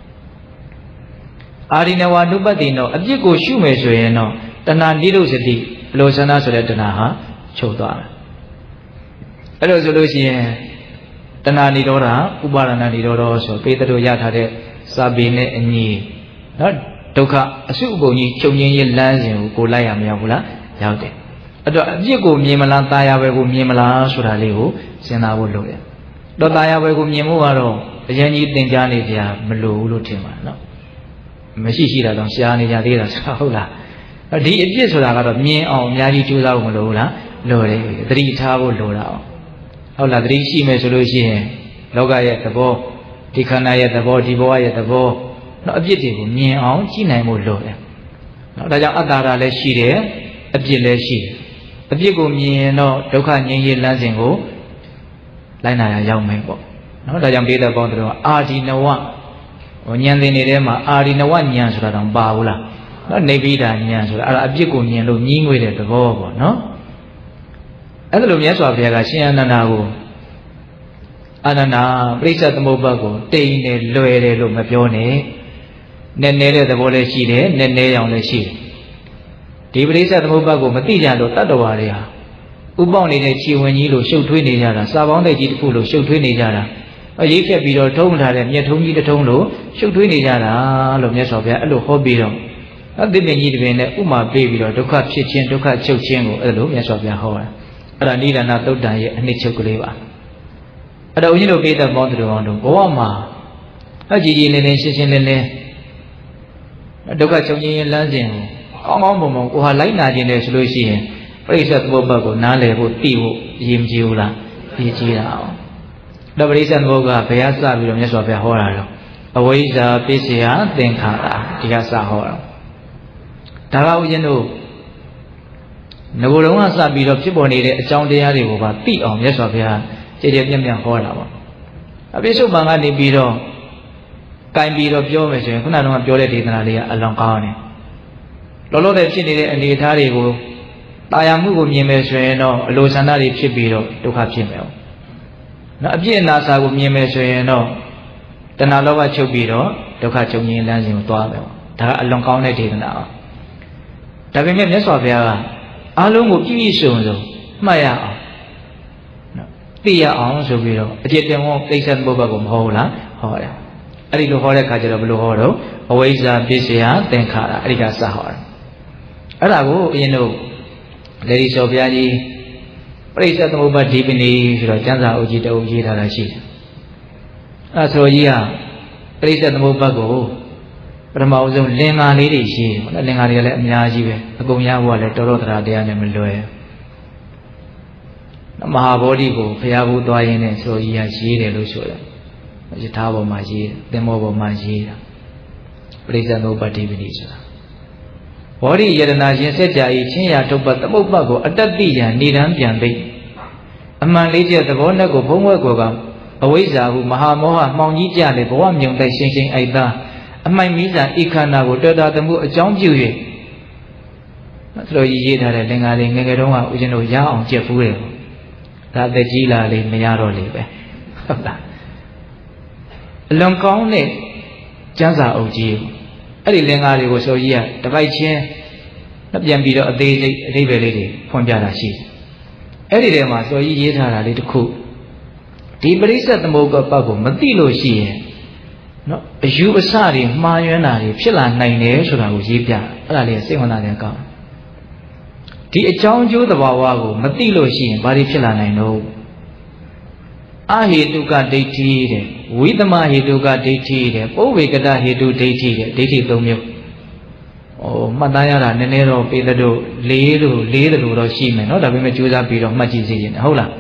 အာရိနဝနုပတိနောအပြစ်ကိုရှုမယ်ဆိုရင်တော့တဏှာနိရုစတိအလိုဆန္ဒဆိုတဲ့တဏှာဟာချုပ်သွားတယ်အဲ့လိုဆိုလို့ရှိရင်တဏှာနိရောဓဥပါဒနာနိရောဓဆိုပိတ္တတို့ရထားတဲ့စာပေနဲ့အညီနော်ဒုက္ခအစုပ်ပုံကြီးချုပ်ငြင်းရေးလမ်းစဉ်ကိုလိုက်ရမရောက်ဘူးလားရောက်တယ်အဲ့တော့အပြစ်ကိုမြင်မလားตาယာဘွယ်ကိုမြင်မလားဆိုတာလေးကိုစဉ်းစားဖို့လိုတယ်တော့ตาယာဘွယ်ကိုမြင်ဖို့ကတော့အရင်ကြီးသင်ကြားနေကြမလိုဘူးလို့ထင်ပါနော်မရှိတာတော့ရှားနေကြသေးတာဟုတ်လားဒီအပြစ်ဆိုတာကတော့မြင်အောင်အများကြီးကြိုးစားဖို့မလိုဘူးလားလိုတယ်သတိထားဖို့လိုတာအောင်ဟုတ်လားသတိရှိမယ်ဆိုလို့ရှိရင်လောကရဲ့သဘောဒီခန္ဓာရဲ့သဘောဒီဘဝရဲ့သဘောနော်အပြစ်တွေကိုမြင်အောင်ကြည့်နိုင်ဖို့လိုတယ်နော်ဒါကြောင့်အတ္တရာလည်းရှိတယ်အပြစ်လည်းရှိတယ်အပြစ်ကိုမြင်ရင်တော့ဒုက္ခငြိမ်းရေးလမ်းစဉ်ကိုလိုက်နာရရောက်မယ်ပေါ့နော်ဒါကြောင့်ဒေသပေါင်းတို့အာဒီနဝဉာဏ်သင်နေတဲ့မှာအာဒီနဝဉာဏ်ဆိုတာတော့ပါဘူးလားနော်နေပိဒါဉာဏ်ဆိုတာအဲ့ဒါအပြစ်ကိုမြင်လို့ညှိငွေတဲ့သဘောပေါ့နော်အဲ့ဒါလိုမြတ်စွာဘုရားကရှင်အနန္ဒာကိုအနန္ဒာပရိစ္ဆေသမုပ္ပါကိုတိမ်နေလွယ်တယ်လို့မပြောနဲ့နည်းနည်းတဲ့သဘောလည်းရှိတယ်နည်းနည်းရောင်လည်းရှိတယ်ဒီပရိစ္ဆေသမုပ္ပါကိုမသိကြလို့တတ္တဝါတွေဟာဥပေါက်နေတဲ့ခြေဝင်ကြီးလို့ရှုပ်ထွေးနေကြတာစာပေါင်းတဲ့ကြီးတစ်ခုလို့ရှုပ်ထွေးနေကြတာရိပ်ဖြတ်ပြီးတော့ထုံးထားတဲ့မြက်ထုံးကြီးတစ်ထုံးလို့ရှုပ်ထွေးနေကြတာလို့မြတ်စွာဘုရားအဲ့လိုဟောပြီးတော့အသိပင်ကြီးတစ်ပင်နဲ့ဥမာပေးပြီးတော့ဒုက္ခဖြစ်ခြင်းဒုက္ခချုပ်ခြင်းကိုအဲ့လိုမြတ်စွာဘုရားဟောတာအဲ့ဒါနိဒာနသုတ်တန်ရဲ့အနှစ်ချုပ်ကလေးပါအဲ့တော့ဦးဇင်းတို့ပိဋကပေါင်းသူတော်တို့ဘဝမှာအကြည်ကြည်လင်းလင်းရှင်းရှင်းလင်းလင်းဒုက္ခချုပ်ခြင်းရဲ့လမ်းစဉ်ကိုကောင်းကောင်းမွန်မွန်ကိုဟာလိုက်နာခြင်းတယ်ဆိုလို့ရှိရင်ပရိစ္ဆေသမုပ္ပါကိုနားလည်ဖို့သိဖို့အရေးမကြီးဘူးလားအရေးကြီးတာအောင်တော့ပရိစ္ဆေသမုပ္ပါကဘယ်ကစပြီးတော့မြတ်စွာဘုရားဟောတာတော့အဝိဇ္ဇာပစ္စယသင်္ခါရဒီကစဟောတာဒါကဦးဇင်းတို့ငကိုယ်လုံးကစပြီးတော့ဖြစ်ပေါ်နေတဲ့အကြောင်းတရားတွေကိုပါသိအောင်မြတ်စွာဘုရားကြည်ကြည်ပြန့်ပြန့်ဟောတာပါအပိစုပန်ကနေပြီးတော့ကင်ပြီးတော့ပြောမယ်ဆိုရင်ခုနကပြောတဲ့ဒေသနာလေးကအလွန်ကောင်းတယ်လောလောဆယ်ဖြစ်နေတဲ့အနေအထားတွေကိုတာယာမှုကိုမြင်မယ်ဆိုရင်တော့အလိုဆန္ဒတွေဖြစ်ပြီးတော့ဒုက္ခဖြစ်မယ်။နော်အပြစ်အနာစာကိုမြင်မယ်ဆိုရင်တော့တဏှာလောဘချုပ်ပြီးတော့ဒုက္ခချုပ်ငြိမ်းလမ်းစဉ်ကိုသွားမယ်။ဒါကအလွန်ကောင်းတဲ့ဒေသနာ။ဒါပေမဲ့မြတ်စွာဘုရားကအားလုံးကိုပြည့်ပြည့်စုံစုံမှတ်ရအောင်နော်သိရအောင်ဆိုပြီးတော့အကျင့်တင်ဝပရိစ္ဆေသမုပ္ပါဒ်ကိုမဟောဘူးလားဟောတယ်အဲ့ဒီလိုဟောတဲ့ခါကျတော့ဘယ်လိုဟောတော့အဝိဇ္ဇာပစ္စယသင်္ခါရအဲ့ဒီကစဟောတယ်အဲ့ဒါကိုအရင်တို့လေဒီစော်ဘုရားကြီးပရိစ္ဆေသမုပ္ပါဒ်ဒီပဏီဆိုတော့ကျမ်းစာအုပ်ကြီးတအုပ်ရေးထားတာရှိတယ်အဲ့ဆိုကြီးကပရိစ္ဆေသမုပ္ပါဒ်ကိုပထမအဆုံးလင်္ကာလေးတွေရှိတယ်လင်္ကာတွေကလည်းအများကြီးပဲအကုန်ရဖို့ကလည်းတော်တော်တရားနဲ့မလွယ်မဟာဗောဓိကိုဘုရားဘူးသွားရင်းနဲ့ဆိုကြီးကရေးတယ်လို့ဆိုတယ်ယထာပေါ်မှာရေးတယ်သင်္ဘောပေါ်မှာရေးတာပရိစ္ဆေသမုပ္ပါဒ်ဒီပဏိဆိုတာဘောဓိယတနာရှင်စัจ जा ဤချင်းရာထုတ်ပတ်သမုပ္ပါဒ်ကိုအတ္တတိယံနေတန်းပြန်သိအမှန်လေးချက်သဘောနဲ့ကိုဘုံဘွက်ကိုကအဝိဇ္ဇာဟုမဟာမောဟမှောင်ကြီးကြလေဘဝမြုံတိုက်ရှင်းရှင်းအိုက်သားအမိုက်မီးစာဤခန္ဓာကိုတော်တာသမှုအကြောင်းပြု၍ဆိုတော့ရေးထားတဲ့လင်္ကာလေးငယ်ငယ်တုန်းကဦးဇင်းတို့ရအောင်ကြက်ဖူးတယ်ဒါသက်ကြီးလာလေမရတော့လေပဲဟုတ်လားအလွန်ကောင်းတဲ့ကျမ်းစာအုပ်ကြီးအဲ့ဒီလင်္ကာတွေကိုဆိုကြီးကတပိုက်ချင်းပြန်ပြီးတော့အသေးစိတ်အဓိပ္ပာယ်လေးတွေဖွင့်ပြတာရှိတယ်အဲ့ဒီထဲမှာဆိုကြီးရေးထားတာလေးတစ်ခုဒီပရိစ္ဆေသမုပ္ပါဒ်ကိုမသိလို့ရှိရင်နော်အယူအဆတွေမှားယွင်းတာတွေဖြစ်လာနိုင်တယ်ဆိုတာကိုရေးပြအဲ့ဒါလေးစိတ်ဝင်စားတယ်ကောင်းဒီအကြောင်းကျိုးသဘာဝကိုမသိလို့ရှိရင်ဘာတွေဖြစ်လာနိုင်တော့အဟေတုကဒိဋ္ဌိတဲ့ဝိသမဟေတုကဒိဋ္ဌိတဲ့ပုဗ္ဗေကတဟေတုဒိဋ္ဌိတဲ့ဒိဋ္ဌိ၃မျိုးမှတ်သားရတာနည်းနည်းတော့ပေတဲ့တို့လေးလို့တော့ရှိမယ်နော်ဒါပေမဲ့ကြိုးစားပြီးတော့မှတ်ကြည့်စေရင်ဟုတ်လား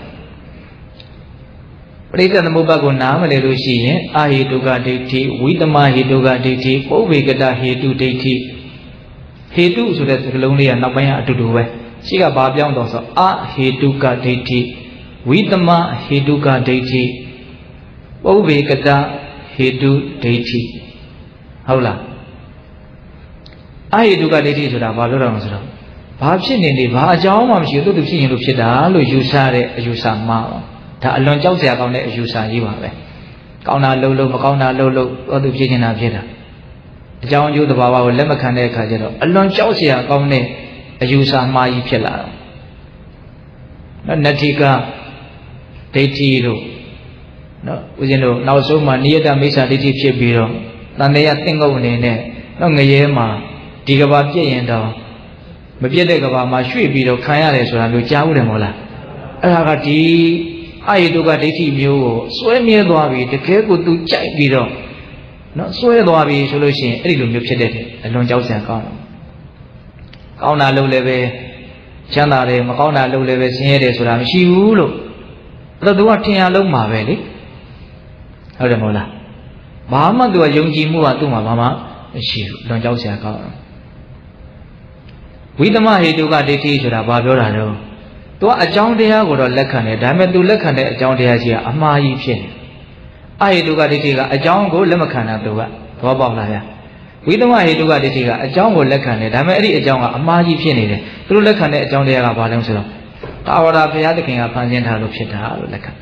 ပရိစ္ဆေသမုပ္ပါဒ်ကိုနားမလည်လို့ရှိရင်အဟေတုကဒိဋ္ဌိဝိသမဟေတုကဒိဋ္ဌိပုဗ္ဗေကတဟေတုဒိဋ္ဌိဟေတုဆိုတဲ့စကားလုံးလေးကနောက်ပိုင်းကအတူတူပဲရှိကဘာပြောင်းတော့ဆိုအဟေတုကဒိဋ္ဌိဝိသမဟေတုကဒိဋ္ဌိပုဗ္ဗေကတဟေတုဒိဋ္ဌိဟုတ်လားအဟေတုကဒိဋ္ဌိဆိုတာဘာလို့တော့ဆိုတော့ဘာဖြစ်နေနေဘာအကြောင်းမှမရှိဘူးသူဖြစ်ရင်လို့ဖြစ်တာလို့ယူဆတဲ့အယူဆမှားဒါအလွန်ကြောက်စရာကောင်းတဲ့အယူဆကြီးပါပဲကောင်းတာလှုပ်မကောင်းတာလှုပ်သူဖြစ်နေတာဖြစ်တာအကြောင်းအကျိုးသဘာဝကိုလက်မခံတဲ့အခါကျတော့အလွန်ကြောက်စရာကောင်းတဲ့အယူဆမှားကြီးဖြစ်လာတော့နတ္ထိကဒိဋ္ဌိတို့နော်ဦးဇင်းတို့နောက်ဆုံးမှာနိယတမိစ္ဆာဒိဋ္ဌိဖြစ်ပြီးတော့တန်တရားသင်္ကုတ်အနေနဲ့တော့ငရဲမှာဒီကဘာပြည့်ရင်တော့မပြည့်တဲ့ကဘာမှာရွှေ့ပြီးတော့ခံရတယ်ဆိုတာမျိုးကြားဦးတယ်မဟုတ်လားအဲ့ဒါကဒီအဟေတုကဒိဋ္ဌိမျိုးကိုစွဲမြဲသွားပြီတကယ်ကိုသူကြိုက်ပြီးတော့နော်စွဲသွားပြီဆိုလို့ရှိရင်အဲ့ဒီလိုမျိုးဖြစ်တဲ့အလွန်ကြောက်စရာကောင်းတယ်ကောင်းတာလုပ်လည်းပဲချမ်းသာတယ်မကောင်းတာလုပ်လည်းပဲဆင်းရဲတယ်ဆိုတာမရှိဘူးလို့အဲ့တော့သူကထင်ရလုံးမှာပဲလေဟုတ်တယ်မဟုတ်လားဘာမှသူကယုံကြည်မှုကသူ့မှာဘာမှမရှိဘူးလွန်ကြောက်စရာကောင်းတယ်ဝိသမဟေတုကဒိဋ္ဌိဆိုတာဘာပြောတာလဲသူကအကြောင်းတရားကိုတော့လက်ခံတယ်ဒါပေမဲ့သူလက်ခံတဲ့အကြောင်းတရားကြီးကအမှားကြီးဖြစ်နေအဟေတုကဒိဋ္ဌိကအကြောင်းကိုလက်မခံတာသူကသဘောပေါက်လားဗျာဝိသမဟေတုကဒိဋ္ဌိကအကြောင်းကိုလက်ခံတယ်ဒါပေမဲ့အဲ့ဒီအကြောင်းကအမှားကြီးဖြစ်နေတယ်သူတို့လက်ခံတဲ့အကြောင်းတရားကဘာလဲဆိုတော့တာဝရဘုရားသခင်ကဖန်ဆင်းထားလို့ဖြစ်တာလို့လက်ခံ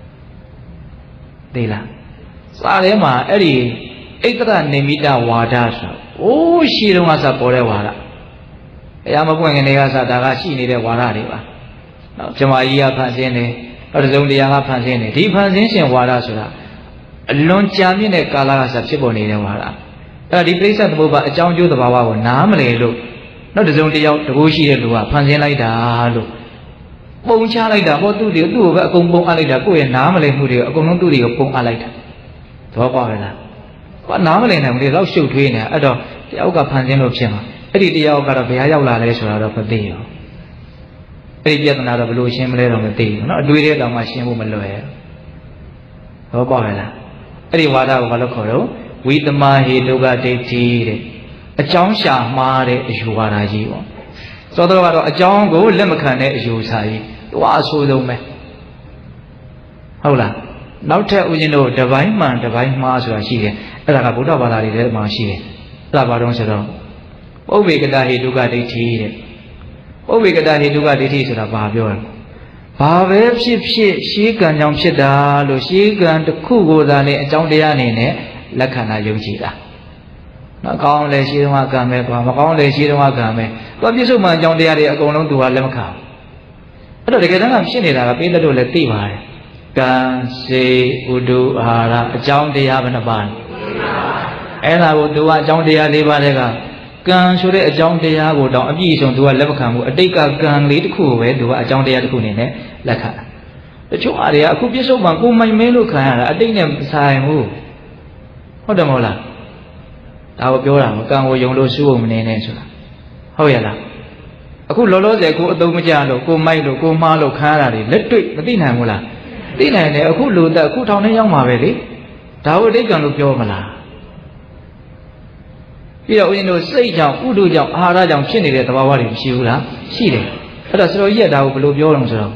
သိလားစာထဲမှာအဲ့ဒီဣတ္တရနေမိတဝါဒဆိုအိုးရှိတုန်းကစပေါ်တဲ့ဝါဒဘုရားမပွင့်ခင်တည်းကစဒါကရှိနေတဲ့ဝါဒတွေပါနော်ပြမကြီးကဖန်ဆင်းတယ်တော့တစုံတရားကဖန်ဆင်းတယ်ဒီဖန်ဆင်းရှင်ဝါဒဆိုတာအလွန်ကြာမြင့်တဲ့ကာလကစဖြစ်ပေါ်နေတဲ့ဝါဒအဲ့ဒီပရိစ္ဆေသမုပ္ပါဒ်အကြောင်းကျိုးသဘာဝကိုနားမလည်လို့တော့တစုံတယောက်တကူရှိတဲ့လူကဖန်ဆင်းလိုက်တာလို့ပုံချလိုက်တာဟောသူ့ကိုပဲအကုန်ပုံအပ်လိုက်တာကိုယ့်ရဲ့နားမလည်မှုတွေအကုန်လုံးသူ့တွေကိုပုံအပ်လိုက်တာသဘောပေါက်လားဘာနားမလည်နိုင်ဘူးလေတော့ရှုပ်ထွေးနေတာအဲ့တော့တယောက်ကဖန်ဆင်းလို့ဖြစ်မှာအဲ့ဒီတယောက်ကတော့ဘယ်ဟာရောက်လာလဲဆိုတာတော့မသိဘူးအဲ့ဒီပြဿနာတော့ဘယ်လိုရှင်းမလဲတော့မသိဘူးเนาะအတွေ့အကြုံတောင်မှရှင်းဖို့မလွယ်ဘူးဟောပေါ့လားအဲ့ဒီဝါဒကိုဘာလို့ခေါ်တော့ဝိသမဟေတုကဒိဋ္ဌိတဲ့အကြောင်းရှာမှားတဲ့အယူဝါဒကြီးပေါ့သောတော်ကတော့အကြောင်းကိုလက်မခံတဲ့အယူဆကြီးသူကအဆိုးဆုံးပဲဟုတ်လားနောက်ထပ်ဦးဇင်းတို့တပိုင်းမှန်တပိုင်းမှားဆိုတာရှိတယ်အဲ့ဒါကဗုဒ္ဓဘာသာတွေထဲမှာရှိတယ်အဲ့ဒါဘာလို့ဆိုတော့ပုဗ္ဗေကတဟေတုကဒိဋ္ဌိတဲ့ပုဗ္ဗေကတဟေတုကဒိဋ္ဌိဆိုတာဘာပြောလဲဘာပဲဖြစ်ဖြစ်ရှေးကံကြောင့်ဖြစ်တာလို့ရှေးကံတစ်ခုကိုသာနဲ့အကြောင်းတရားအနေနဲ့လက်ခံတာယုံကြည်တာ nó con lên xí hoa cà mẹ còn mà con lên xí hoa cà mẹ có biết số mà trong đây thì con nó tụi làm khảo ở đây cái đó làm xin này là biết đâu là tí bài ca si udu hara trong đây bên bàn em là udu trong đây đi vào đây cả càng số đấy trong đây của đó ví dụ tụi làm khảo ở đây cả càng lý khu về tụi trong đây khu này là khảo chỗ ở đây aku biết số mà cô may mấy lúc khảo là ở đây này sai mu không được là taoပြောတာမကံကိုယုံလို့စုဖို့မနေနဲ့ဆိုတာဟုတ်ရလားအခုလောလောဆယ်ကိုအသုံးမကျလို့ကိုမိုက်လို့ကိုမှားလို့ခါရတာတွေလက်တွေ့မသိနိုင်ဘူးလားသိနိုင်တယ်အခုလူသက်အခုထောင်ထဲရောက်မှာပဲလေဒါဝိဒိတ်ကံလို့ပြောမလားပြီးတော့ဦးဇင်းတို့စိတ်ကြောင့်ဥဒုကြောင့်အာဟာရကြောင့်ဖြစ်နေတဲ့သဘာဝတွေမရှိဘူးလားရှိတယ်အဲ့တော့စတော်ကြီးကဒါကိုဘယ်လိုပြောတော့ဆိုတော့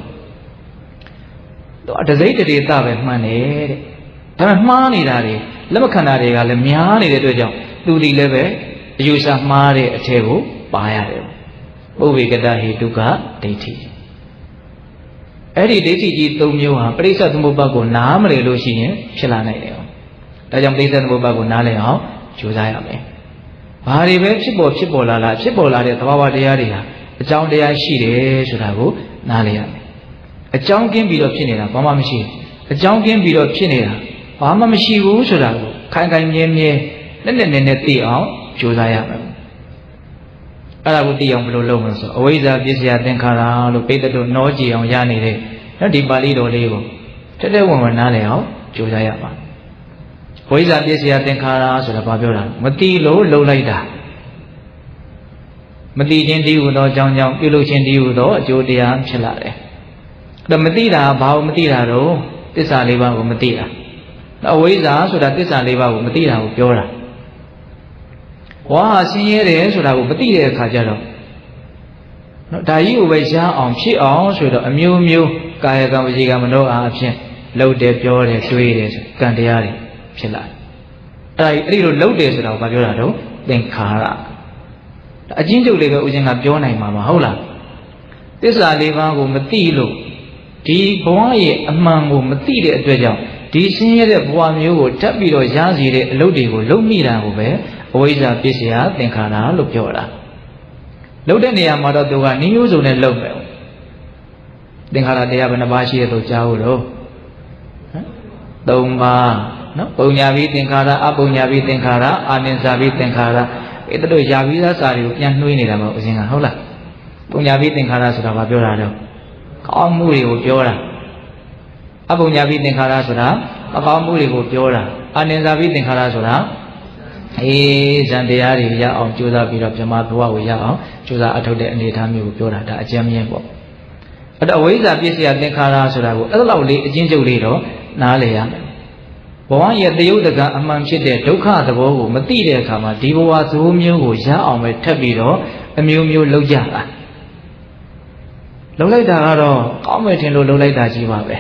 တစိမ့်တရေတပဲမှန်တယ်တဲ့ဒါပေမဲ့မှားနေတာတွေလက်မခံတာတွေကလည်းများနေတဲ့အတွက်ကြောင့်သူဒီလည်းပဲအယူဆမှားတဲ့အထက်ကိုပါရတယ်ပုဗ္ဗေကတဟိတုကဒိဋ္ဌိအဲ့ဒီဒိဋ္ဌိကြီး၃မျိုးဟာပရိစ္ဆေသမုပ္ပါဒ်ကိုနားမလည်လို့ရှိရင်ဖြစ်လာနိုင်တယ်။ဒါကြောင့်ပရိစ္ဆေသမုပ္ပါဒ်ကိုနားလည်အောင်ကြိုးစားရမယ်။ဘာတွေပဲဖြစ်ပေါ်လာဖြစ်ပေါ်လာတဲ့သဘာဝတရားတွေဟာအကြောင်းတရားရှိတယ်ဆိုတာကိုနားလည်ရမယ်။အကြောင်းကင်းပြီးတော့ဖြစ်နေတာဘာမှမရှိဘူး။အကြောင်းကင်းပြီးတော့ဖြစ်နေတာဘာမှမရှိဘူးဆိုတာကိုခိုင်ခိုင်မြဲမြဲနဲ့သိအောင်ကြိုးစားရမယ်အဲ့ဒါကိုသိအောင်ဘယ်လိုလုပ်မလဲဆိုအဝိဇ္ဇာပစ္စယသင်္ခါရလို့ပိဋကတို့နောကြည်အောင်ရနေတဲ့နော်ဒီပါဠိတော်လေးကိုတက်တက်ဝင်ဝင်နားလည်အောင်ကြိုးစားရပါဝိဇ္ဇာပစ္စယသင်္ခါရဆိုတာဘာပြောတာမသိလို့လှုပ်လိုက်တာမသိခြင်းတည်းဟူသောအကြောင်းကြောင့်ပြုလုပ်ခြင်းတည်းဟူသောအကျိုးတရားဖြစ်လာတယ်ဒါမသိတာဘာလို့မသိတာတော့သစ္စာလေးပါးကိုမသိတာအဝိဇ္ဇာဆိုတာသစ္စာလေးပါးကိုမသိတာကိုပြောတာဝါဟာဆင်းရဲတယ်ဆိုတာကိုမသိတဲ့အခါကျတော့နော်ဒါကြီးကိုပဲရအောင်ဖြစ်အောင်ဆိုတော့အမျိုးမျိုးကာယကံဝစီကံမနောအားအဖြစ်လှုပ်တယ်ပြောတယ်တွေးတယ်ကံတရားတွေဖြစ်လာတယ်အဲ့ဒီလိုလှုပ်တယ်ဆိုတာကိုဘာပြောတာတော့သင်္ခါရအချင်းချုပ်လေးပဲဦးဇင်းကပြောနိုင်မှာမဟုတ်လားသစ္စာလေးပါးကိုမသိလို့ဒီဘဝရဲ့အမှန်ကိုမသိတဲ့အတွက်ကြောင့်ဒီဆင်းရဲတဲ့ဘဝမျိုးကိုထပ်ပြီးတော့ရစီတဲ့အလုပ်တွေကိုလုပ်မိတာကိုပဲအဝိဇ္ဇာပစ္စယသင်္ခါရလို့ပြောတာလုပ်တဲ့နေရာမှာတော့သူကနိမျိုးစုံနဲ့လုပ်မယ်သင်္ခါရတရားဘယ်နှပါးရှိရလို့ကြားဖို့တော့၃ပါးနော်ပုံညာပြီးသင်္ခါရအပုံညာပြီးသင်္ခါရအာနိစ္စပြီးသင်္ခါရအဲ့တို့ရာပြီးသားစာတွေကိုပြန်နှွှေးနေတာမဟုတ်အရင်ကဟုတ်လားပုံညာပြီးသင်္ခါရဆိုတာဘာပြောတာတော့ကောင်းမှုတွေကိုပြောတာအပုံညာပြီးသင်္ခါရဆိုတာမကောင်းမှုတွေကိုပြောတာအာနိစ္စပြီးသင်္ခါရဆိုတာဇန်တရားတွေရအောင်ကြိုးစားပြီးတော့ဗြဟ္မာဘဝကိုရအောင်ကြိုးစားအထုတ်တဲ့အနေအထားမျိုးကိုပြောတာဒါအကျဉ်းမြင့်ပေါ့အဲ့တော့အဝိဇ္ဇာပစ္စယသင်္ခါရဆိုတာကိုအဲ့လောက်လေးအချင်းချုပ်လေးတော့နားလည်ရမယ်ဘဝရဲ့တယုတ်တကအမှန်ဖြစ်တဲ့ဒုက္ခသဘောကိုမသိတဲ့အခါမှာဒီဘဝသဘောမျိုးကိုရအောင်ပဲထပ်ပြီးတော့အမျိုးမျိုးလှုပ်ကြတာလှုပ်လိုက်တာကတော့ကောင်းမယ်ထင်လို့လှုပ်လိုက်တာကြီးပါပဲ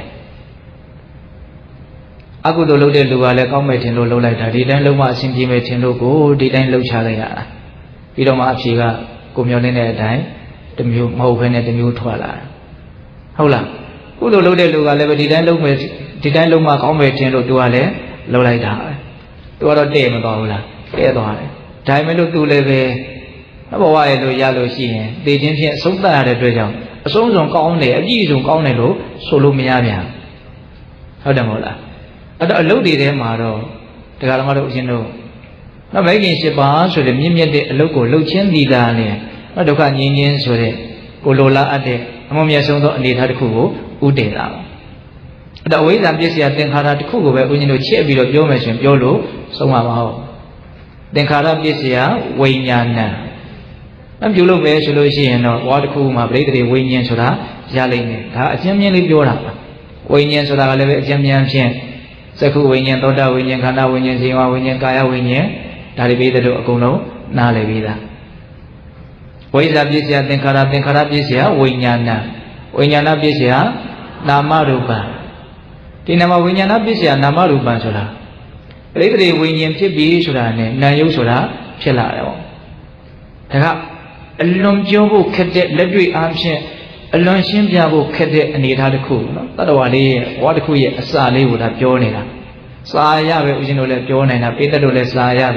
အကုသိုလ်လုပ်တဲ့လူကလည်းကောင်းမယ်ထင်လို့လှုပ်လိုက်တာဒီတိုင်းလုံးဝအဆင်ပြေမယ်ထင်လို့ကိုဒီတိုင်းလှုပ်ချလိုက်ရတာပြီးတော့မှအဖြေကကိုမျောလင်းတဲ့အတိုင်းတစ်မျိုးမဟုတ်ဘဲနဲ့တစ်မျိုးထွက်လာတာဟုတ်လားကုသိုလ်လုပ်တဲ့လူကလည်းပဲဒီတိုင်းလုံးမယ်ဒီတိုင်းလုံးမှကောင်းမယ်ထင်လို့သူကလည်းလှုပ်လိုက်တာပဲသူကတော့တဲ့မသွားဘူးလားတဲ့သွားတယ်ဒါပေမဲ့လို့သူလည်းပဲဘဝရဲ့လို့ရလို့ရှိရင်သိချင်းဖြင့်အဆုံးသတ်ရတဲ့အတွက်ကြောင့်အဆုံးစုံကောင်းတယ်အပြည့်စုံကောင်းတယ်လို့ဆိုလို့မရပြန်ဟုတ်တယ်မဟုတ်လားအဲ့တော့အလုပ်တွေထဲမှာတော့တရားတော်တို့အရှင်တို့နော်မိခင်၈ပါးဆိုတဲ့မြင့်မြတ်တဲ့အလုပ်ကိုလုပ်ချင်းသီတာနဲ့နော်ဒုက္ခငြိမ်းချင်းဆိုတဲ့ကိုလိုလားအပ်တဲ့အမုံမြတ်ဆုံးသောအနေအထားတစ်ခုကိုဥတည်လာပါအဲ့တော့အဝိဇ္ဇာပစ္စယသင်္ခါရတစ်ခုကိုပဲဦးဇင်းတို့ချက်ပြီးတော့ပြောမယ်ဆိုရင်ပြောလို့ဆုံးမှာမဟုတ်သင်္ခါရပစ္စယဝိညာဏအပြုလို့ပဲဆိုလို့ရှိရင်တော့ဘဝတစ်ခုမှာပြိတ္တိဝိညာဉ်ဆိုတာရလိမ့်မယ်ဒါအကျဉ်းမြင့်လေးပြောတာပါဝိညာဉ်ဆိုတာကလည်းပဲအကျဉ်းမြင့်ဖြင့်သက္ခုဝိညာဉ်သောတာဝိညာဉ်ခန္ဓာဝိညာဉ်ဇေဝဝိညာဉ်ကာယဝိညာဉ်ဒါတွေပြီးတဲ့တို့အကုန်လုံးနားလည်ပြီးသားဝိဇ္ဇာပစ္စယသင်္ခါရသင်္ခါရပစ္စယဝိညာဏဝိညာဏပစ္စယနာမရူပဒီနာမဝိညာဏပစ္စယနာမရူပဆိုတာပရိသေဝိညာဉ်ဖြစ်ပြီးဆိုတာနဲ့နာယုဆိုတာဖြစ်လာတယ်ပေါ့ဒါကအလွန်ပြောဖို့ခက်တဲ့လက်တွေ့အားဖြင့်အလွန်ရှင်းပြဖို့ခက်တဲ့အနေအထားတစ်ခုနော်တတ္တဝါလေးရဲ့ဘဝတစ်ခုရဲ့အစလေးကိုဒါပြောနေတာစာရပဲဦးဇင်းတို့လည်းပြောနိုင်တာပိဋကတို့လည်းစာရပဲ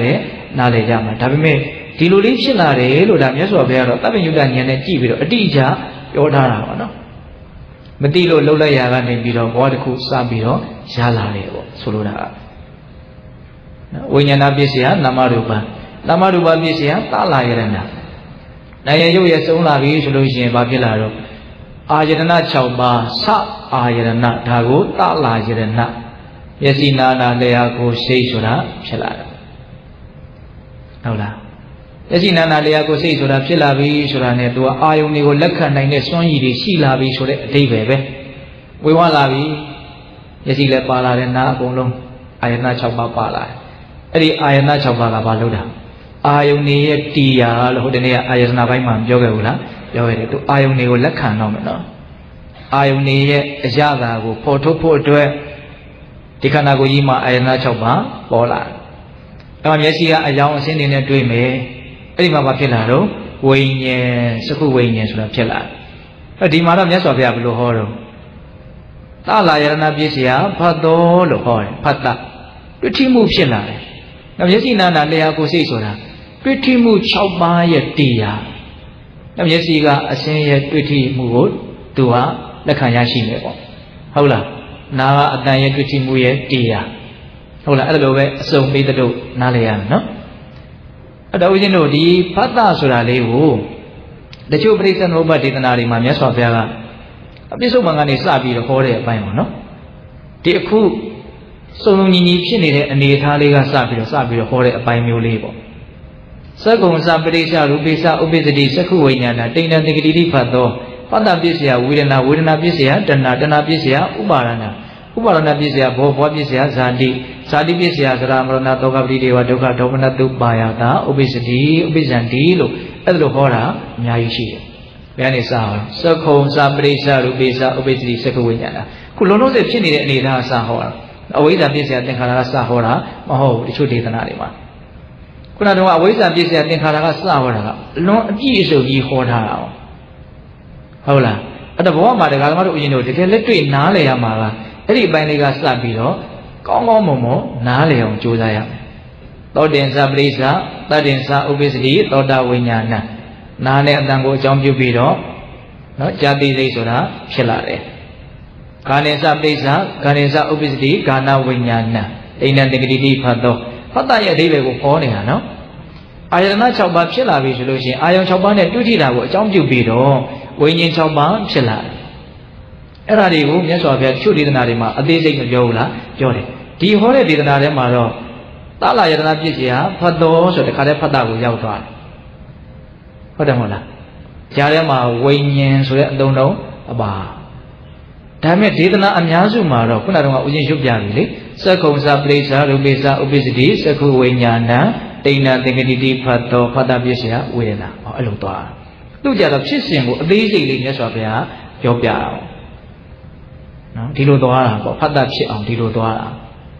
နားလေကြမှာဒါပေမဲ့ဒီလိုလေးဖြစ်လာတယ်လို့ဒါမြတ်စွာဘုရားတော့တပ်ပင်ယုဒဉာဏ်နဲ့ကြည့်ပြီးတော့အတိအကျပြောထားတာပါနော်မသိလို့လှုပ်လိုက်ရကနေပြီးတော့ဘောတစ်ခုစပြီးတော့ရလာတယ်ပေါ့ဆိုလိုတာကဝိညာဏပစ္စယနာမရူပနာမရူပပစ္စယသာလာယရဏနိုင်ရုပ်ရဲ့ဆုံးလာပြီဆိုလို့ရှိရင်ဘာဖြစ်လာတော့အာယတနာ6ပါးစအာယတနာဒါကိုသာလာယရဏမျက်စိနာနာလျှာကိုစိတ်ဆိုတာဖြစ်လာတယ်ဟုတ်လားမျက်စိနာနာလျှာကိုစိတ်ဆိုတာဖြစ်လာပြီဆိုတာနဲ့သူကအာယုန်တွေကိုလက်ခံနိုင်တဲ့စွမ်းရည်တွေရှိလာပြီဆိုတဲ့အဓိပ္ပာယ်ပဲဝေဝလာပြီမျက်စိလည်းပါလာတယ်နားအကုန်လုံးအာယတနာ6ပါးပါလာတယ်အဲ့ဒီအာယတနာ6ပါးကဘာလို့တာအာယုန်တွေရဲ့တရားလို့ဟိုတနေ့ကအာယတနာပိုင်းမှာပြောခဲ့ဘူးလားပြောခဲ့တယ်သူအာယုန်တွေကိုလက်ခံတော့မယ်နော်အာယုန်တွေရဲ့အရာသာကိုပေါ်ထုတ်ဖို့အတွက်ဒီခန္ဓာကိုယ်ကြီးမှာအာယတနာ6ပါးပေါ်လာတယ်အဲ့မှာမျက်စိကအယောင်အစင်းတွေနဲ့တွေ့မယ်အဲ့ဒီမှာဘာဖြစ်လာတော့ဝိညာဉ်စကုဝိညာဉ်ဆိုတာဖြစ်လာတယ်အဲ့ဒီမှာတော့မြတ်စွာဘုရားဘယ်လိုဟောတော့သလာယရဏပစ္စယဖတ်တော်လို့ဟောတယ်ဖတ်တာတွေ့ထိမှုဖြစ်လာတယ်မျက်စိနာနာလျှာကိုယ်စိတ်ဆိုတာတွေ့ထိမှု6ပါးရဲ့တရားမျက်စိကအစင်းရဲ့တွေ့ထိမှုကိုသူဟာလက်ခံရရှိမယ်ပေါ့ဟုတ်လားနာကအတန်ရဲ့တွေ့ထိမှုရဲ့တရားဟုတ်လားအဲ့လိုပဲအစုံပေးတဲ့တို့နားလည်ရမယ်နော်အဲ့တော့ဦးဇင်းတို့ဒီဖတ်တာဆိုတာလေးကိုတချို့ပရိစ္ဆေသမုပ္ပါဒေသနာတွေမှာမြတ်စွာဘုရားကအပြစ္ဆုတ်မံကနေစပြီးတော့ဟောတဲ့အပိုင်းပေါ့နော်ဒီအခုစုံစုံညီညီဖြစ်နေတဲ့အနေအထားလေးကစပြီးတော့ဟောတဲ့အပိုင်းမျိုးလေးပေါ့သက္ကုံစပရိစ္ဆရူပိစ္ဆဥပ္ပစ္စတိသက္ခုဝိညာဏတိဏ္ဍတေကတိတိဖတ်သောဖတ်တာပစ္စယဝေဒနာဝေဒနာပစ္စယတဏ္ဏတဏ္ဏပစ္စယဥပါဒနာဥပါဒနာပစ္စယဘောဘောပစ္စယဇာတိဇာတိပစ္စယသရမရဏတောကပတိဒေဝဒုက္ခဒေါမနတုပါယတာဥပ္ပစ္စတိဥပ္ပဇန္တိလို့အဲ့ဒါလိုဟောတာအများကြီးရှိတယ်ဘယ်ကနေစအောင်သက္ခုံစပရိစ္ဆရူပိစ္ဆဥပ္ပစ္စတိသက္ခုဝိညာဏခုလုံးလုံးစဖြစ်နေတဲ့အနေအထားစဟောတာအဝိဇ္ဇာပစ္စယသင်္ခါရကစဟောတာမဟုတ်ဘူးတချို့ဒေသနာတွေမှာခုနကတော့အဝိဇ္ဇာပစ္စယသင်္ခါရကစဟောတာကလွန်အပြည့်အစုံကြီးဟောထားတာဟုတ်လားအဲ့တော့ဘဝမှာတရားဓမ္မတို့အရင်တို့တကယ်လက်တွေ့နားလည်ရမှာကအဲ့ဒီအပိုင်းလေးကစပြီးတော့ကောင်းကောင်းမွန်မွန်နားလည်အောင်ကြိုးစားရမယ်သောတင်္စပရိစ္ဆသတ္တင်္စဥပ္ပစ္စတိသောတာဝိညာဏနားနဲ့အတန်ကိုအကြောင်းပြုပြီးတော့နော်ဇာတိစိတ်ဆိုတာဖြစ်လာတယ်ဂာနိစပရိစ္ဆဂာနိစဥပ္ပစ္စတိဂာနဝိညာဏတိဏ္ဍတေကတိတိဖတ်သောဖတ်တာရဲ့အဓိပ္ပာယ်ကိုဟောနေတာနော်အာယတနာ6ပါးဖြစ်လာပြီဆိုလို့ရှိရင်အာယုံ6ပါးနဲ့တွေ့ထိတာကိုအကြောင်းပြုပြီးတော့ဝိညာဉ်6ပါးဖြစ်လာတယ်အဲ့ဒါတွေကိုမြတ်စွာဘုရားတချို့ဒေသနာတွေမှာအသေးစိတ်မပြောဘူးလားပြောတယ်ဒီဟောတဲ့ဒေသနာထဲမှာတော့သလာယတနာပြည့်စရာဖတ်တော်ဆိုတဲ့ခါတည်းဖတ်တာကိုရောက်သွားတယ်ဟုတ်တယ်မဟုတ်လားကြားထဲမှာဝိညာဉ်ဆိုတဲ့အသုံးလုံးအပါဒါပေမဲ့ဒေသနာအများစုမှာတော့ခုနကတော့ဦးဇင်းရုပ်ပြပြီလေသက္ကုံစပရိစ္ဆရူပိစ္ဆဥပ္ပစ္စတိသက္ခုဝိညာဏတိဏ္ဍတေကတိတိဖတ်တော်ဖတ်တာပြည့်စရာဝေဒနာဟောအဲ့လိုသွားသူကြတော့ဖြစ်စဉ်ကိုအသေးစိတ်လေးမြတ်စွာဘုရားပြောပြအောင်နော်ဒီလိုသွားတာပေါ့ဖတ်တာဖြစ်အောင်ဒီလိုသွားတာ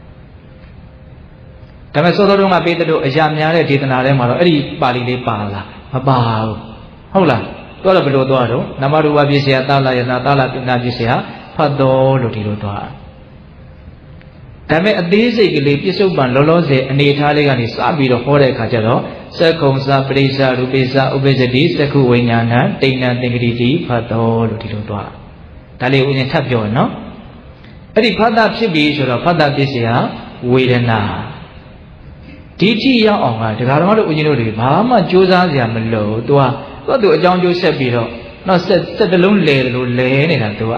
ဒါပေမဲ့စောစောတုန်းကပေးတဲ့တို့အရာများတဲ့ဒေသနာထဲမှာတော့အဲ့ဒီပါဠိလေးပါလားမပါဘူးဟုတ်လားတော့ဘယ်လိုသွားတော့နမရူပပစ္စယသလာယနာသလာပိဏပစ္စယဖတ်တော်လို့ဒီလိုသွားဒါပေမဲ့အသေးစိတ်ကလေးပြစ္ဆုတ်ပံလောလောဆယ်အနေထားလေးကနေစပြီးတော့ဟောတဲ့အခါကျတော့သက္ကုံစပရိစ္ဆရူပိစ္ဆဥပ္ပစ္စတိသက္ခုဝိညာဏတိဏ္ဍသင်္ကတိတိဖတ်တော်လို့ဒီလိုသွားဒါလေးဦးဇင်းထပ်ပြောရနော်အဲ့ဒီဖတ်တာဖြစ်ပြီဆိုတော့ဖတ်တာပစ္စယဝေဒနာဒီတိရောက်အောင်ကဒကာတော်တို့ဦးဇင်းတို့တွေဘာမှကြိုးစားစရာမလိုသူကသူ့အကြောင်းကျိုးဆက်ပြီးတော့နောက်ဆက်တလုံးလဲလို့လဲနေတာသူ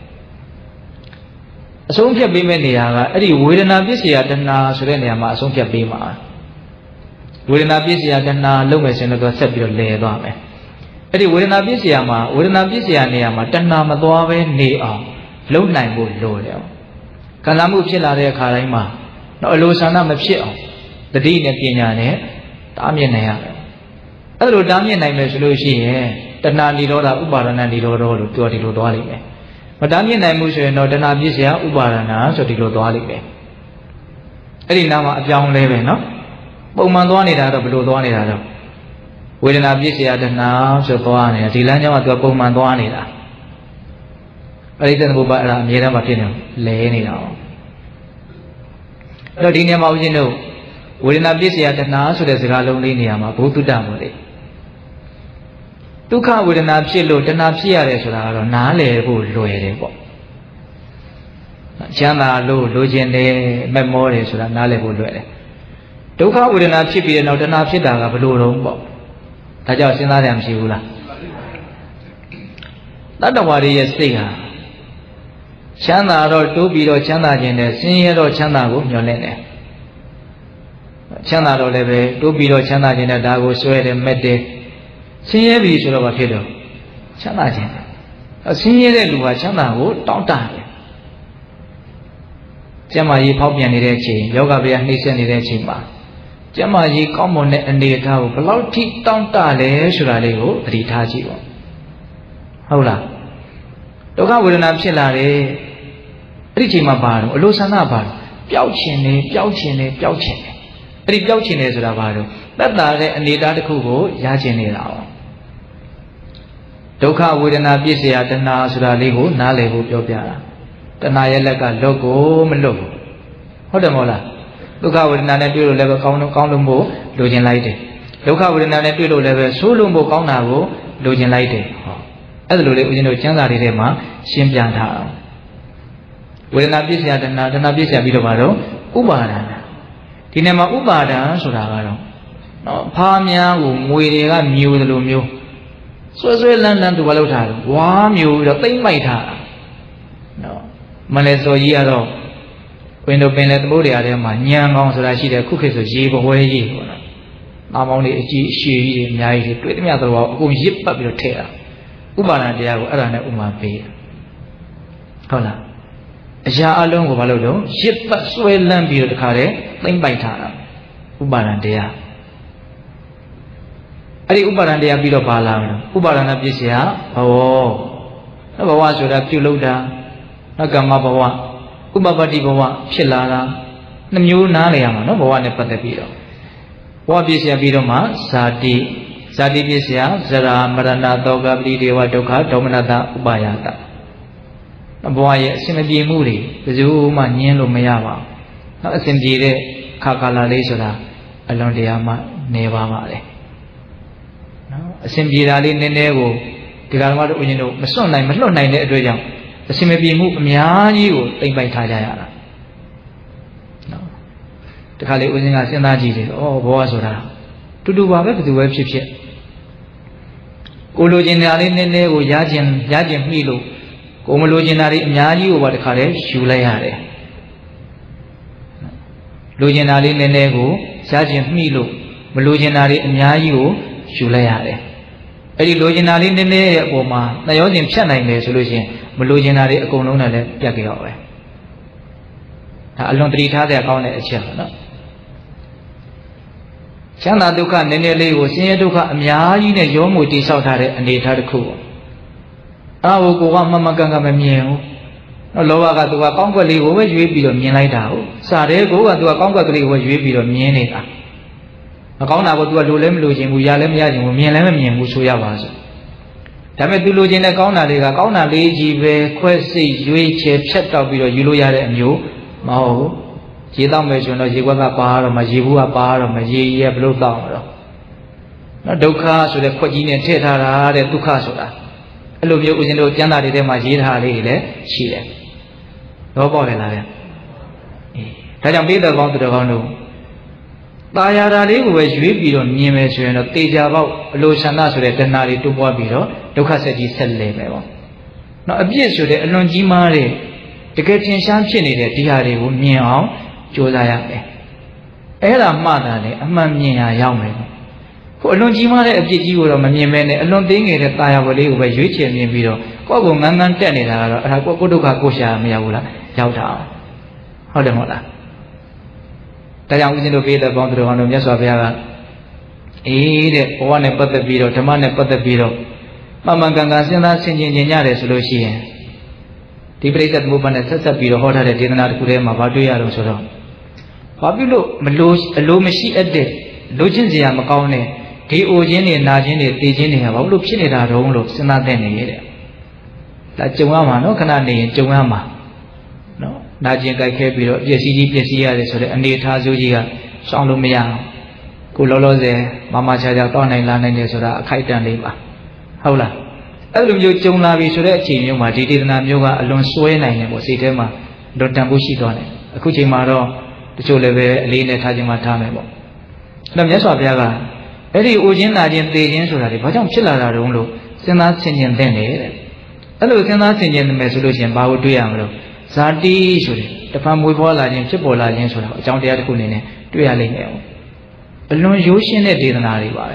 ကအဆုံးဖြတ်ပေးမဲ့နေရာကအဲ့ဒီဝေဒနာပစ္စယတဏှာဆိုတဲ့နေရာမှာအဆုံးဖြတ်ပေးမှာဝေဒနာပစ္စယတဏှာလုံးမယ်ဆိုရင်တော့ဆက်ပြီးတော့လဲသွားမယ်အဲ့ဒီဝေဒနာပစ္စယမှာဝေဒနာပစ္စယနေရာမှာတဏှာမသွားဘဲနေအောင်လုံနိုင်ဖို့လိုတယ်။ခံစားမှုဖြစ်လာတဲ့အခါတိုင်းမှာတော့အလိုဆန္ဒမဖြစ်အောင်တတိနဲ့ပညာနဲ့တားမြစ်နိုင်ရတယ်။အဲ့လိုတားမြစ်နိုင်မယ်ဆိုလို့ရှိရင်တဏှာនិရောဓဥပါဒနာនិရောဓလို့ပြောဒီလိုသွားလိမ့်မယ်။မတားမြစ်နိုင်မှုဆိုရင်တော့တဏှာပစ္စယဥပါဒနာဆိုဒီလိုသွားလိမ့်မယ်။အဲ့ဒီနာမှာအပြောင်းလဲပဲနော်။ပုံမှန်သွားနေတာတော့ဘယ်လိုသွားနေတာတော့ဝေဒနာပစ္စယတဏှာဆိုသွားနေတာဒီလမ်းကြောင်းကသူကပုံမှန်သွားနေတာပရိသေသမုပ္ပါအဲ့ဒါအမြဲတမ်းမဖြစ်နေလဲနေတာ။အဲ့တော့ဒီနေရာမှာဦးဇင်းတို့ဝေဒနာပစ္စယတဏှာဆိုတဲ့စကားလုံးလေးနေရာမှာဘုသူတ္တမို့လေဒုက္ခဝေဒနာဖြစ်လို့တဏှာဖြစ်ရတယ်ဆိုတာကတော့နားလည်ဖို့လွယ်တယ်ပေါ့ချမ်းသာလို့လိုချင်တယ်မက်မောတယ်ဆိုတာနားလည်ဖို့လွယ်တယ်ဒုက္ခဝေဒနာဖြစ်ပြီးတဲ့နောက်တဏှာဖြစ်တာကဘလို့တော့ပေါ့ဒါကြောင့်စဉ်းစားရမရှိဘူးလားတတ္တဝါတွေရဲ့စိတ်ဟာချမ်းသာတော့တိုးပြီးတော့ချမ်းသာခြင်းနဲ့ဆင်းရဲတော့ချမ်းသာကိုမျှော်လင့်တယ်ချမ်းသာတော့လည်းပဲတိုးပြီးတော့ချမ်းသာခြင်းနဲ့ဒါကိုဆွဲတယ်မက်တယ်ဆင်းရဲပြီဆိုတော့ဘာဖြစ်တော့ချမ်းသာခြင်းဆင်းရဲတဲ့လူဟာချမ်းသာကိုတောင်းတတယ်ကျမ်းမာရေးဖောက်ပြန်နေတဲ့အချိန်ယောဂဗျာနှိမ့်ဆက်နေတဲ့အချိန်မှာကျမ်းမာရေးကောင်းမွန်တဲ့အနေအထားကိုဘယ်လောက်ထိတောင်းတလဲဆိုတာလေးကိုသတိထားကြည့်ပါဟုတ်လားဒုက္ခဝေဒနာဖြစ်လာတယ်အဲ့ဒီအချိန်မှာဘာလို့အလိုဆန္ဒဘာလို့ပျောက်ချင်နေပျောက်ချင်နေပျောက်ချင်နေအဲ့ဒီပျောက်ချင်နေဆိုတာဘာလို့သက်သာတဲ့အနေအထားတစ်ခုကိုရချင်နေတာ哦ဒုက္ခဝေဒနာပြည့်စရာတဏှာဆိုတာလေးကိုနားလည်ဖို့ပြောပြတာတဏှာရဲ့လက်ကလွတ်ကိုမလွတ်ဘူးဟုတ်တယ်မဟုတ်လားဒုက္ခဝေဒနာနဲ့တွေ့လို့လည်းပဲကောင်းလို့မို့လိုချင်လိုက်တယ်ဒုက္ခဝေဒနာနဲ့တွေ့လို့လည်းပဲဆိုးလို့မို့ကောင်းတာကိုလိုချင်လိုက်တယ်ဟောအဲ့ဒါလိုလေဦးဇင်းတို့ကျမ်းစာတွေထဲမှာရှင်းပြထားအောင်ဝေဒနာပြည့်စရာတဏှာပြည့်စရာပြီးတော့မှာတော့ဥပါဒနာဒီနေ့မှာဥပါဒံဆိုတာကတော့နော်ဖားများကိုငွေတွေကမြူတယ်လို့မျိုးဆွဲလန်းသူဘာလုပ်ထားလဲဝါမြူပြီးတော့သိမ့်မိုက်ထားတာနော်မလဲစော်ကြီးကတော့ဝင်းတို့ပင်လေသမုဒ္ဒရာထဲမှာညံကောင်းဆိုတာရှိတယ်ခုခေတ်ဆိုရေဘဝဲကြီးပေါ့နော်။နာမောင်းလေးအကြီးအရှည်ကြီးတွေအများကြီးတွေ့သမျှသဘောအကုန်ရစ်ပတ်ပြီးတော့ထည့်တာဥပါဒဏ်တရားကိုအဲ့ဒါနဲ့ဥမာပေးတယ်ဟုတ်လားအရာအလုံးကိုဘာလို့လဲရစ်ပတ်ဆွဲလန်းပြီးတော့တခါတည်းသိမ့်ပိုက်ထားတာဥပါဒဏ်တရားအဲ့ဒီဥပါဒဏ်တရားပြီးတော့ပါလာတယ်ဥပါဒဏ်ပြည့်စရာဘဝဆိုတာပြုလုပ်တာကမ္မဘဝဥပပတ္တိဘဝဖြစ်လာတာနှမျိုးနားလည်ရမှာနော်ဘဝနဲ့ပတ်သက်ပြီးတော့ဘဝပြည့်စရာပြီးတော့မှဇာတိပြည့်စရာဇရာမရဏသောကပတိဒေဝဒုက္ခဒေါမနတဥပါယတဘဝရဲ့အစဉ်မပြေမှုတွေဘယ်သူမှညင်းလို့မရပါဘူးနော်အစဉ်ပြေတဲ့ခါကာလလေးဆိုတာအလွန်တရာမှနေပါပါလေနော်အစဉ်ပြေတာလေးနည်းနည်းကိုဒီကရမတို့ဦးဇင်းတို့မစွန့်နိုင်မလွတ်နိုင်တဲ့အတွက်ကြောင့်အစဉ်မပြေမှုအများကြီးကိုတိမ့်ပိုက်ထားကြရတာနော်တခါလေဦးဇင်းကစဉ်းစားကြည့်တယ်ဩဘဝဆိုတာတူတူပါပဲဘယ်သူပဲဖြစ်ဖြစ်ကိုလိုချင်တာလေးနည်းနည်းကိုရကျင်မိလို့ကိုမလိုချင်တာတွေအများကြီးကိုပါတခါလေယူလိုက်ရတယ်လိုချင်တာလေးနည်းနည်းကိုရကျင်မိလို့မလိုချင်တာတွေအများကြီးကိုယူလိုက်ရတယ်အဲ့ဒီလိုချင်တာလေးနည်းနည်းရဲ့အပေါ်မှာနှရောစဉ်ဖြတ်နိုင်တယ်ဆိုလို့ရှိရင်မလိုချင်တာတွေအကုန်လုံးနဲ့လည်းပြတ်ကြရောပဲဒါအလွန်တတိထားတဲ့အကောင်းတဲ့အချက်ပါနော်ချမ်းသာဒုက္ခနည်းနည်းလေးကိုဆင်းရဲဒုက္ခအများကြီးနဲ့ရောမှုတိဆောက်ထားတဲ့အနေအထားတစ်ခုပေါ့အာဟုကိုကမမကန်ကန်မမြင်ဘူးနော်လောဘကသူကကောင်းကွက်လေးကိုပဲရွေးပြီးတော့မြင်လိုက်တာဟုတ်စားတဲ့ကိုကသူကကောင်းကွက်ကလေးကိုရွေးပြီးတော့မြင်နေတာမကောင်းတာကိုသူကလိုလည်းမလိုချင်ဘူးရလည်းမရချင်ဘူးမြင်လည်းမမြင်ဘူးဆိုရပါစို့ဒါပေမဲ့သူလိုချင်တဲ့ကောင်းတာတွေကကောင်းတာလေးကြီးပဲခွဲစိတ်ရွေးချယ်ဖြတ်တောက်ပြီးတော့ယူလို့ရတဲ့အမျိုးမဟုတ်ဘူးရေတောက်မယ်ဆိုရင်တော့ရေခွက်ကပါတော့မှရေဘူးကပါတော့မှရေရဲ့ဘလို့တောက်မှာတော့နော်ဒုက္ခဆိုတဲ့ခွက်ကြီးနဲ့ထည့်ထားတာတဲ့ဒုက္ခဆိုတာအဲ့လိုမျိုးဦးဇင်းတို့ကျမ်းစာတွေထဲမှာရေးထားလေးတွေလည်းရှိတယ်တော့ပေါ့လေလားဗျဒါကြောင့်ပိဋကကောင်းသူတော်ကောင်းတို့ตาယာတာလေးကိုပဲရွေးပြီးတော့မြင်မယ်ဆိုရင်တော့တေချာပေါက်အလိုဆန္ဒဆိုတဲ့တဏှာတွေတိုးပွားပြီးတော့ဒုက္ခဆက်ကြီးဆက်လဲပဲပေါ့နော်အပြစ်ဆိုတဲ့အလွန်ကြီးမားတဲ့တကယ်ထင်ရှားဖြစ်နေတဲ့ဒီဟာတွေကိုမြင်အောင်ကြိုးစားရမယ်အဲ့ဒါမှသာလေအမှန်မြင်ရရောက်မယ်ခုအလွန်ကြီးမားတဲ့အပြစ်ကြီးကိုတော့မမြင်မဲနဲ့အလွန်သေးငယ်တဲ့ตาယာဝလေးကိုပဲရွေးချယ်မြင်ပြီးတော့ကိုယ့်ကိုငန်းငန်းတက်နေတာကတော့အဲ့ဒါကိုဒုက္ခကိုရှာမရဘူးလားရောက်တာဟုတ်တယ်မဟုတ်လားဒါကြောင့်ဦးဇင်းတို့ပြေးတဲ့ပေါင်းသူတော်ကောင်းတို့မြတ်စွာဘုရားကအေးတဲ့ဘဝနဲ့ပတ်သက်ပြီးတော့ဓမ္မနဲ့ပတ်သက်ပြီးတော့မှန်မှန်ကန်ကန်စဉ်းစားဆင်ခြင်ကြရတယ်ဆိုလို့ရှိရင်ဒီပရိသတ်သမုပ္ပါဒ်နဲ့ဆက်ဆက်ပြီးတော့ဟောထားတဲ့ဒေသနာတစ်ခုထဲမှာဗာတွေ့ရတော့ဆိုတော့ဘာဖြစ်လို့အလိုမရှိအပ်တဲ့လိုချင်စရာမကောင်းတဲ့ဒီအိုခြင်းတွေနာခြင်းတွေသိခြင်းတွေကဘာလို့ဖြစ်နေတာတုံးလို့စဉ်းစားတဲ့နေရတဲ့ဒါကြုံရမှာနော်ခဏနေရင်ကြုံရမှာနော်နာကျင်ကြိုက်ခဲပြီးတော့ပျက်စီးရတယ်ဆိုတဲ့အနေအထားဆိုကြီးကဆောင်လို့မရအောင်ကိုလောလောဆယ်မမချာချာတောင်းနိုင်လာနိုင်တယ်ဆိုတာအခိုက်အတန့်လေးပါဟုတ်လားအဲ့လိုမျိုးကြုံလာပြီဆိုတဲ့အချိန်မျိုးမှာဒီဒေသနာမျိုးကအလွန်စွဲနိုင်တယ်ပေါ့စိတ်ထဲမှာလွန်တန်ဖို့ရှိသွားတယ်အခုချိန်မှာတော့တချို့လည်းပဲအလေးနဲ့ထားခြင်းမှထားမယ်ပေါ့အဲ့တော့မြတ်စွာဘုရားကအဲ့ဒီအိုခြင်းနာခြင်းသေခြင်းဆိုတာတွေဘာကြောင့်ဖြစ်လာတာတုံးလို့စဉ်းစားဆင်ခြင်သင့်တယ်တဲ့အဲ့လိုစဉ်းစားဆင်ခြင်နေမယ်ဆိုလို့ရှိရင်ဘာကိုတွေ့ရမလို့ဇာတိဆိုတယ်တဖန်မွေးဖွားလာခြင်းဖြစ်ပေါ်လာခြင်းဆိုတာအကြောင်းတရားတစ်ခုအနေနဲ့တွေ့ရလိမ့်မယ်အလွန်ရိုးရှင်းတဲ့ဒေသနာတွေပါပဲ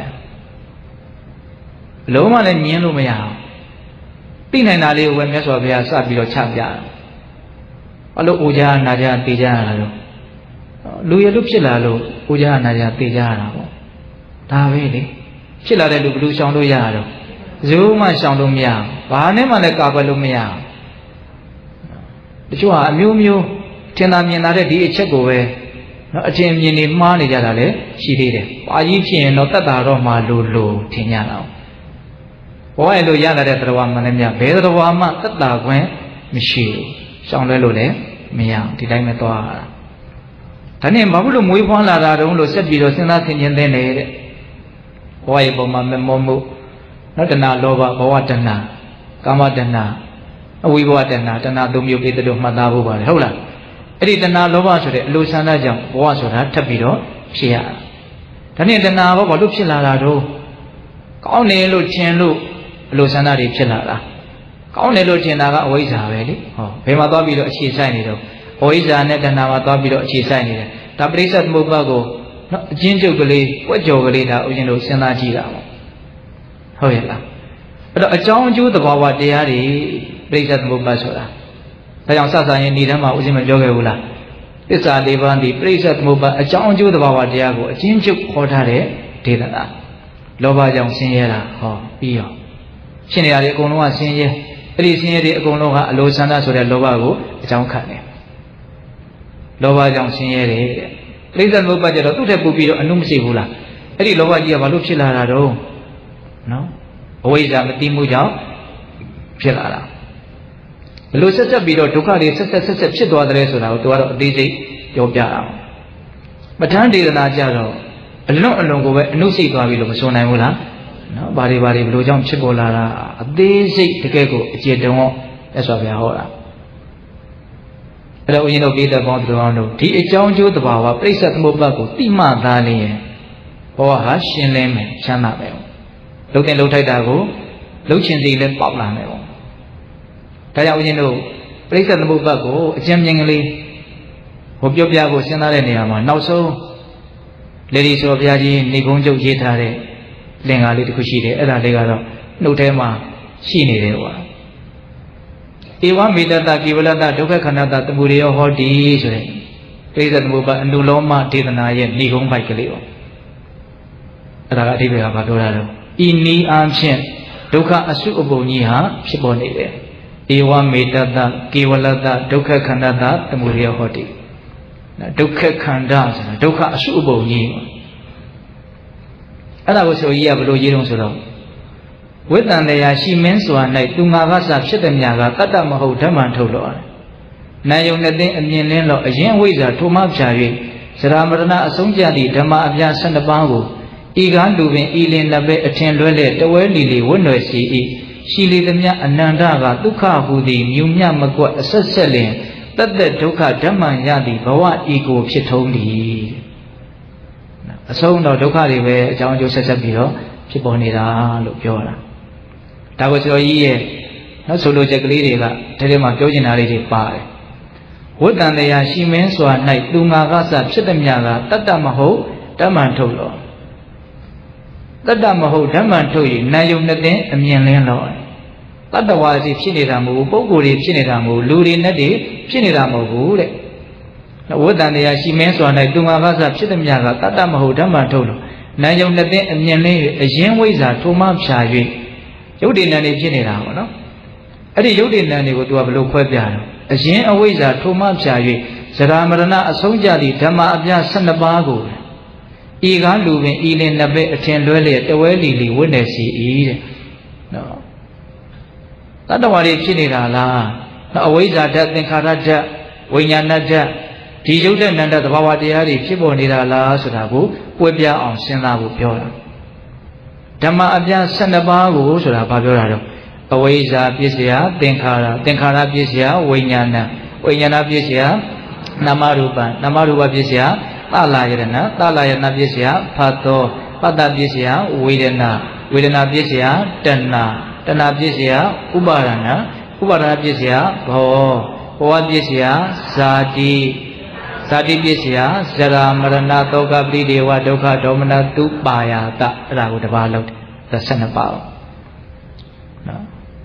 ဘလုံးမှလည်းမြင်လို့မရအောင်သိနိုင်တာလေးကိုပဲမြတ်စွာဘုရားစပြီးတော့ချပြတာဘာလို့အိုကြနာကြသိကြရတာလို့လူရလို့ဖြစ်လာလို့အိုကြနာကြသိကြရတာပေါ့ဒါပဲလေဖြစ်လာတဲ့လူဘယ်လိုရှောင်လို့ရတာတော့ဇိုးမှရှောင်လို့မရအောင်ဘာနဲ့မှလည်းကာကွယ်လို့မရအောင်တချို့ဟာအမျိုးမျိုးထင်သာမြင်သာတဲ့ဒီအချက်ကိုပဲနော်အချင်းမြင်နေမှားနေကြတာလည်းရှိသေးတယ်။ပါကြီးဖြစ်ရင်တော့တတ်တာတော့မှလို့ထင်ကြတာ။ဘောရလို့ရလာတဲ့တရားမှလည်းမြဘယ်တရားမှတတ်တာခွင့်မရှိဘူး။ရှောင်လဲလို့လည်းမရအောင်ဒီတိုင်းပဲသွားရတာ။ဒါနဲ့ဘာဖြစ်လို့မွေးဖွားလာတာတုံးလို့ဆက်ပြီးတော့စဉ်းစားဆင်ခြင်သင့်တယ်တဲ့။ဘောရပုံမှာမမောမှုနော်တဏှာလောဘဘဝတဏှာကာမတဏှာအဝိဘဝတဏှာသုံးမျိုးပြည့်တဲ့လို့မှတ်သားဖို့ပါတယ်ဟုတ်လားအဲ့ဒီတဏှာလောဘဆိုတဲ့အလိုဆန္ဒကြောင့်ဘဝဆိုတာထပ်ပြီးတော့ဖြစ်ရတာဒါနဲ့တဏှာဘောဘာလို့ဖြစ်လာတာတော့ကောင်းတယ်လို့ထင်လို့အလိုဆန္ဒတွေဖြစ်လာတာကောင်းတယ်လို့ထင်တာကအဝိဇ္ဇာပဲလေဟောဘယ်မှာသွားပြီးတော့အခြေဆိုင်နေတော့အဝိဇ္ဇာနဲ့တဏှာမှာသွားပြီးတော့အခြေဆိုင်နေတယ်ဒါပရိစ္ဆေသမုပ္ပါကိုနော်အချင်းချုပ်ကလေးဝက်ကြော်ကလေးဒါဥရှင်တို့စဉ်းစားကြည့်တာပေါ့ဟုတ်ရဲ့လားအဲ့တော့အကြောင်းအကျိုးသဘာဝတရားတွေပရိစ္ဆေသမုပ္ပါဆိုတာဒါကြောင့်စစရင်ဒီထဲမှာဥစဉ်မပြောခဲ့ဘူးလားသစ္စာ၄ပါးဒီပရိစ္ဆေသမုပ္ပါအကြောင်းအကျိုးသဘာဝတရားကိုအချင်းချုပ်ခေါ်ထားတဲ့ဒေသနာလောဘကြောင့်ဆင်းရဲတာဟောပြီးရောရှင်းနေတာတွေအကုန်လုံးကဆင်းရဲအဲ့ဒီဆင်းရဲတွေအကုန်လုံးကအလိုဆန္ဒဆိုတဲ့လောဘကိုအကြောင်းခံတယ်လောဘကြောင့်ဆင်းရဲတယ်တဲ့ပရိစ္ဆေသမုပ္ပါကျတော့သူ့ထက်ပိုပြီးတော့အနုမရှိဘူးလားအဲ့ဒီလောဘကြီးကဘာလို့ဖြစ်လာတာတော့နော်အဝိဇ္ဇာမသိမှုကြောင့်ဖြစ်လာတာဘယ်လိုဆက်ပြီးတော့ဒုက္ခတွေဆက်ဖြစ်သွားတယ်ဆိုတာကိုသူကတော့အသေးစိတ်ပြောပြတာပဋ္ဌာန်းဒေသနာကြတော့အလွန်ကိုပဲအနုစိတ်သွားပြီလို့မဆိုနိုင်ဘူးလားနော်ဘာတွေဘယ်လိုကြောင့်ဖြစ်ပေါ်လာတာအသေးစိတ်တကယ်ကိုအကျေတုံးရသော်ဗျာဟောတာအဲ့တော့ဦးဇင်းတို့ပြည်သက်ပေါင်းသူတော်တို့ဒီအကြောင်းကျိုးတဘာဝပြိဿသမုပ္ပါကိုတိမှသားလျင်ဘောဟာရှင်းလင်းမယ်ချမ်းသာမယ်လှုပ်တဲ့လှုပ်ထိုက်တာကိုလှုပ်ချင်စီလည်းပေါက်လာမယ်ပေါ့ဒါကြောင့်ဦးဇင်းတို့ပြိဿသမုပ္ပါကိုအကျဉ်းမြင်ကလေးဟိုပြောပြကိုစဉ်းစားတဲ့နေရာမှာနောက်ဆုံးလေဒီဆိုဘုရားကြီးနေကုန်းကျုပ်ရေးထားတဲ့လင်္ကာလေးတစ်ခုရှိတယ်အဲ့ဒါလေးကတော့နှုတ်ထဲမှာရှိနေတယ်ကွာဧဝမေတ္တကိဝလတ္တဒုက္ခခန္ဓာတသမုဒယောဟောတိဆိုတဲ့ပြိဿသမုပ္ပါအနုလောမဒေသနာရဲ့နေကုန်းပိုက်ကလေးပေါ့အဲ့ဒါကအဓိပ္ပာယ်ကဘာပြောတာလဲဤနည်းအားဖြင့်ဒုက္ခအစုအပုံကြီးဟာဖြစ်ပေါ်နေတယ်ဧဝမေတ္တကိဝလတ္တဒုက္ခခန္ဓာတသမုဒယောဟောတိဒုက္ခခန္ဓာဆိုတာဒုက္ခအစုအပုံကြီးအဲ့ဒါကိုဆိုကြီးကဘယ်လိုရေးတုံးဆိုတော့ဝိတ္တန်တရားရှိမင်းစွာ၌သူငါကစဖြစ်တဲ့မြာကတတ္တမဟုတ်ဓမ္မထုတ်လို့နာယုံနှစ်သိအမြင်လင်းလို့အရင်ဝိဇ္ဇာထိုမှဖြာ၍ဇရာမရဏအဆုံးကြသည့်ဓမ္မအပြား12ပါးကိုဤကားလူပင်ဤလင်နှစ်ပဲအထင်လွဲလဲတဝဲလီလီဝတ်ွယ်စီ၏ရှိလေသမျှအနန္တကဒုက္ခဟူသည်မြူမြမကွက်အဆက်ဆက်လင်တသက်ဒုက္ခဓမ္မရသည်ဘဝဤကိုဖြစ်ထုံးသည်အဆုံးတော့ဒုက္ခတွေပဲအကြောင်းအကျိုးဆက်ပြီးတော့ဖြစ်ပေါ်နေတာလို့ပြောတာဒါကိုဆိုကြီးရဲ့နောက်ဆိုလိုချက်ကလေးတွေကထဲမှာပြောချင်တာလေးတွေပါတယ်ဝိတ္တန်တရားရှိမင်းစွာ၌သူငါကစဖြစ်သည်မြကတတ္တမဟုတ်ဓမ္မထုတ်လို့တတ္တမဟုတ်ဓမ္မထုတ်၍နာယုံနှစ်သိအမြင်လင်းလို့တတ္တဝါစီဖြစ်နေတာမဟုတ်ဘူးပုဂ္ဂိုလ်တွေဖြစ်နေတာမဟုတ်လူတွေနဲ့တွေဖြစ်နေတာမဟုတ်ဘူးတဲ့ဝိတ္တန်တရားရှိမင်းစွာ၌သူငါကစဖြစ်သည်မြကတတ္တမဟုတ်ဓမ္မထုတ်လို့နာယုံနှစ်သိအမြင်လင်း၍အရင်ဝိဇ္ဇာထိုမှဖြာ၍ရုပ်တည်နာနေဖြစ်နေတာပေါ့နော်အဲ့ဒီရုပ်တည်နာတွေကိုသူကဘယ်လိုခွဲပြတယ်အရင်အဝိဇ္ဇာထိုမှဖြာ၍ဇရာမရဏအဆုံးကြသည့်ဓမ္မအပြား12ပါးကိုဤကားလူပင်ဤလင်နှစ်ပဲအထင်လွဲလျက်တဝဲလီလီဝတ်နေစီ၏တဲ့နော်တတ္တဝါတွေဖြစ်နေတာလားအဝိဇ္ဇာဓာတ်သင်္ခါရဓာတ်ဝိညာဏဓာတ်ဒဒီရုပ်တဲ့နန္ဒသဘာဝတရားတွေဖြစ်ပေါ်နေတာလားဆိုတာကိုပွေပြအောင်စဉ်းစားဖို့ပြောတာဓမ္မအပြ12ပါးကိုဆိုတာဘာပြောတာတော့အဝိဇ္ဇာပစ္စယသင်္ခါရသင်္ခါရပစ္စယဝိညာဏဝိညာဏပစ္စယနာမရူပနာမရူပပစ္စယသလာယရဏသလာယရဏပစ္စယဖတ်သောပတ္တပစ္စယဝေဒနာဝေဒနာပစ္စယတဏ္ဏတဏ္ဏပစ္စယဥပါဒနာဥပါဒနာပစ္စယဘောဘောပစ္စယဇာတိဇာတိပစ္စယဇရာမရဏသောကပရိဒေဝဒုက္ခဒေါမနတုပါယတအဲ့ဒါကိုတစ်ပါးလောက်တယ်12ပါးနော်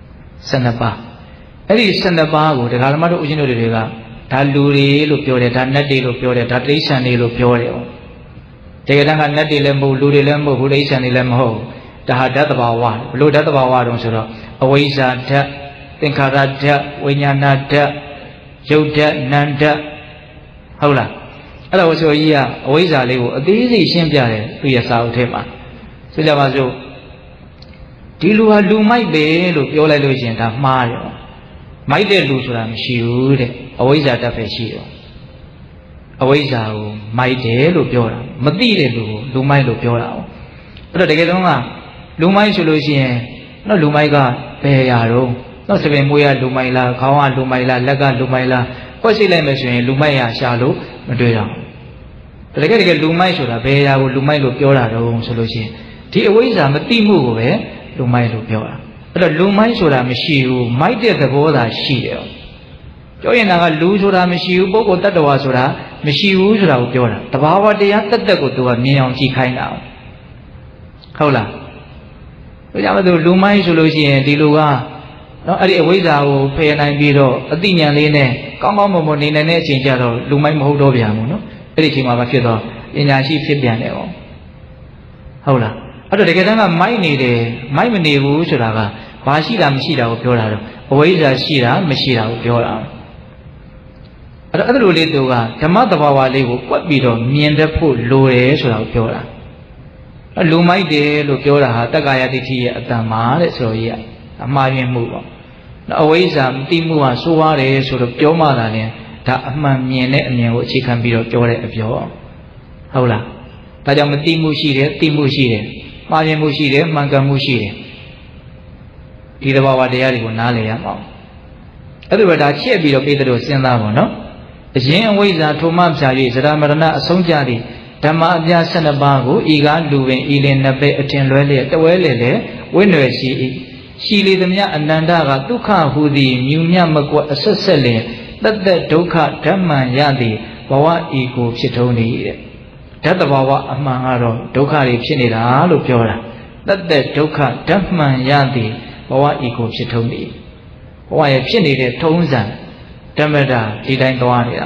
12ပါးအဲ့ဒီ12ပါးကိုဒကာဓမ္မတို့ဦးဇင်းတို့တွေကဒါလူတွေလို့ပြောတယ်ဒါနတ်တွေလို့ပြောတယ်ဒါတိရစ္ဆာန်တွေလို့ပြောတယ်တကယ်တမ်းကနတ်တွေလည်းမဟုတ်လူတွေလည်းမဟုတ်ဘူးတိရစ္ဆာန်တွေလည်းမဟုတ်ဒါဟာဓာတ်တဘာဝဘလို့ဓာတ်တဘာဝတုံးဆိုတော့အဝိဇ္ဇာဓာတ်သင်္ခါရဓာတ်ဝိညာဏဓာတ်ရုပ်ဓာတ်နာမ်ဓာတ်ဟုတ်လားအဲ့ဒါကိုဆိုကြီးကအဝိဇ္ဇာလေးကိုအသေးစိတ်ရှင်းပြတယ်သူရစာအုပ်ထဲမှာဆိုကြပါစို့ဒီလူဟာလူမိုက်ပဲလို့ပြောလိုက်လို့ရှိရင်ဒါမှားတယ်မိုက်တဲ့လူဆိုတာမရှိဘူးတဲ့အဝိဇ္ဇာဓာတ်ပဲရှိတယ်အဝိဇ္ဇာကိုမိုက်တယ်လို့ပြောတာမသိတဲ့လူကိုလူမိုက်လို့ပြောတာအဲ့တော့တကယ်တော့ကလူမိုက်ဆိုလို့ရှိရင်တော့လူမိုက်ကဘယ်ရာတော့တော့စပင်မွေးရလူမိုက်လားခေါင်းကလူမိုက်လားလက်ကလူမိုက်လားဖွက်စိတ်လိုက်မယ်ဆိုရင်လူမိုက်ရရှာလို့မတွေ့တော့တကယ်လူမိုက်ဆိုတာဘယ်ရာကိုလူမိုက်လို့ပြောတာတော့ဆိုလို့ရှိရင်ဒီအဝိဇ္ဇာမသိမှုကိုပဲလူမိုက်လို့ပြောတာအဲ့တော့လူမိုက်ဆိုတာမရှိဘူးမိုက်တဲ့သဘောသာရှိတယ်ပြောရင်ကလူဆိုတာမရှိဘူးပုဂ္ဂိုလ်တ attva ဆိုတာမရှိဘူးဆိုတာကိုပြောတာတဘာဝတရားတက်တက်ကိုသူကမြင်အောင်ကြည့်ခိုင်းတာဟုတ်လားဒါကြောင့်မို့လူမိုက်ဆိုလို့ရှိရင်ဒီလူကနော်အဲ့ဒီအဝိဇ္ဇာကိုဖယ်နိုင်ပြီးတော့အသိဉာဏ်လေးနဲ့ကောင်းကောင်းမွန်မွန်နေနိုင်တဲ့အချိန်ကျတော့လူမိုက်မဟုတ်တော့ပြန်ဘူးနော်အဲ့ဒီအချိန်မှာဖြစ်တော့ပညာရှိဖြစ်ပြန်တယ်ပေါ့ဟုတ်လားအဲ့တော့တကယ်တမ်းကမိုက်နေတယ်မိုက်မနေဘူးဆိုတာကဘာရှိတာမရှိတာကိုပြောတာတော့အဝိဇ္ဇာရှိတာမရှိတာကိုပြောတာအဲ့တော့အဲ့လိုလေးသူကဓမ္မသဘာဝလေးကိုကွက်ပြီးတော့မြင်တတ်ဖို့လိုတယ်ဆိုတာကိုပြောတာလူမိုက်တယ်လို့ပြောတာဟာတက္ကာယဒိဋ္ဌိရဲ့အတ္တမှာတဲ့ဆိုရည်အမှားယွင်းမှုပေါ့အဝိဇ္ဇာမသိမှုဟာဆိုးရတယ်ဆိုတော့ပြောမှသာလဲဒါအမှန်မြင်တဲ့အမြင်ကိုအခြေခံပြီးတော့ပြောတဲ့အပြောဟုတ်လားဒါကြောင့်မသိမှုရှိတယ်သိမှုရှိတယ်မှားယွင်းမှုရှိတယ်မှန်ကန်မှုရှိတယ်ဒီသဘာဝတရားတွေကိုနားလည်ရမှာအဲ့ဒါပဲဒါချက်ပြီးတော့ပြည်သူတို့စဉ်းစားပါနော်အရင်အဝိဇ္ဇာထိုမှဖြာ၍ဇရာမရဏအဆုံးကြသည့်ဓမ္မအပြ12ပါးကိုဤကားလူပင်ဤလင်နှစ်ပဲအထင်လွဲလျက်တဝဲလေလေဝိနွယ်ရှိ၏ရှိလေသမျှအနန္တကဒုက္ခဟူသည်မြူမြတ်မကွအဆက်ဆက်လင်တသက်ဒုက္ခဓမ္မံရသည်ဘဝဤကိုဖြစ်ထုံးနေတဲ့ဓာတ်တဘာဝအမှန်ကတော့ဒုက္ခတွေဖြစ်နေတာလို့ပြောတာတသက်ဒုက္ခဓမ္မံရသည်ဘဝဤကိုဖြစ်ထုံးနေဘဝရဲ့ဖြစ်နေတဲ့ထုံးစံဓမ္မတာဒီတိုင်းသွားနေတာ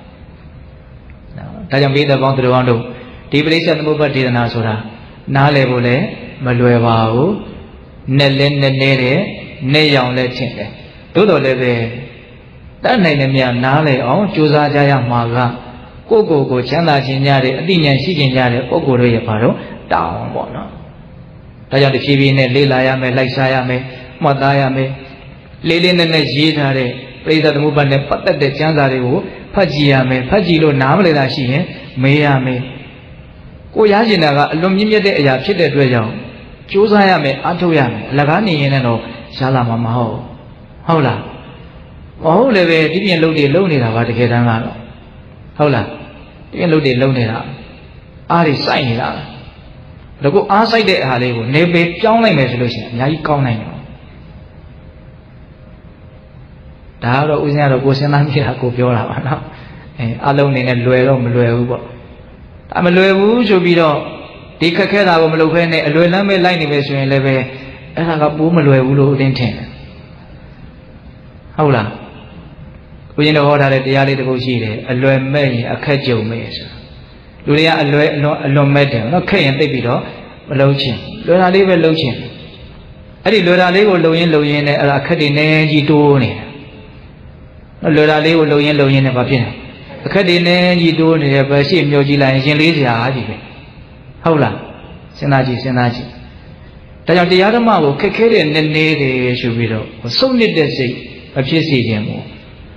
ဒါကြောင့်ဘိဓဘောင်းသူတော်ကောင်းတို့ဒီပရိစ္ဆေသမုပ္ပါဒေသနာဆိုတာနားလည်ဖို့လည်းမလွယ်ပါဘူးနဲ့လည်းနဲ့နေတဲ့နဲ့ရောင်လည်းထင်တယ်သို့တော်လည်းပဲတတ်နိုင်တဲ့မြတ်နားလည်အောင်ကြိုးစားကြရမှာကကိုယ့်ကိုယ်ချမ်းသာခြင်းကြတဲ့အသိဉာဏ်ရှိခြင်းကြတဲ့ပုဂ္ဂိုလ်တို့ရဲ့ဘာလို့တောင်းပေါ့နော်ဒါကြောင့်တဖြည်းဖြည်းနဲ့လေ့လာရမယ်လိုက်စားရမယ်မှတ်သားရမယ်လေးလေးနက်နက်ရေးထားတဲ့ပရိစ္ဆေသမုပ္ပါနဲ့ပတ်သက်တဲ့ကျမ်းစာတွေကိုဖတ်ကြည့်ရမယ်ဖတ်ကြည့်လို့နားမလည်တာရှိရင်မေးရမယ်ကိုရကျင်တာကအလွန်မြင့်မြတ်တဲ့အရာဖြစ်တဲ့အတွက်ကြောင့်ကြိုးစားရမယ်အားထုတ်ရမယ်အလကားနေရင်လည်းတော့ရှားလာမှာမဟုတ်ဟုတ်လားမဟုတ်လည်းပဲဒီပြင်လုပ်တွေလုပ်နေတာပါတကယ်တမ်းကတော့ဟုတ်လားဒီပြင်လုပ်တွေလုပ်နေတာအားတွေစိုက်နေတာဒါကိုအားစိုက်တဲ့အားလေးကိုနေပေပြောင်းလိုက်မယ်ဆိုလို့ရှိရင်အများကြီးကောင်းနိုင်တယ်ဒါကတော့ဦးဇင်းကတော့ကိုစဉ်းစားမိတာကိုပြောတာပါနော်အလုံးနေနဲ့လွယ်တော့မလွယ်ဘူးပေါ့ဒါမလွယ်ဘူးဆိုပြီးတော့ဒီခက်ခဲတာကိုမလုပ်ဖဲနဲ့အလွယ်လမ်းပဲလိုက်နေပဲဆိုရင်လည်းပဲအဲ့ဒါကပိုးမလွယ်ဘူးလို့အတင်းထင်တယ်ဟုတ်လားဦးဇင်းတော်ဟောထားတဲ့တရားလေးတစ်ခုရှိတယ်အလွယ်မဲ့ရင်အခက်ကြုံမဲ့ဆိုလူတွေကအလွန်မဲ့တယ်နော်ခက်ရင်သိပြီးတော့မလုံးချင်လွယ်တာလေးပဲလုံးချင်အဲ့ဒီလွယ်တာလေးကိုလုံရင်းနဲ့အဲ့ဒါအခက်တွေနဲ့ကြီးတိုးနေတယ်လွယ်တာလေးကိုလုံရင်းနဲ့ဘာဖြစ်လဲအခက်တွေနဲ့ကြီးတိုးနေတယ်ပဲရှေ့မျိုးကြည့်လိုက်ရင်ရှင်လေးစရာကြီးပဲဟုတ်လားစဉ်းစားကြည့်ဒါကြောင့်တရားဓမ္မကိုခက်ခဲတဲ့နည်းနည်းတွေရှုပြီးတော့စုံနစ်တဲ့စိတ်မဖြစ်စေခြင်းဘူးဒီ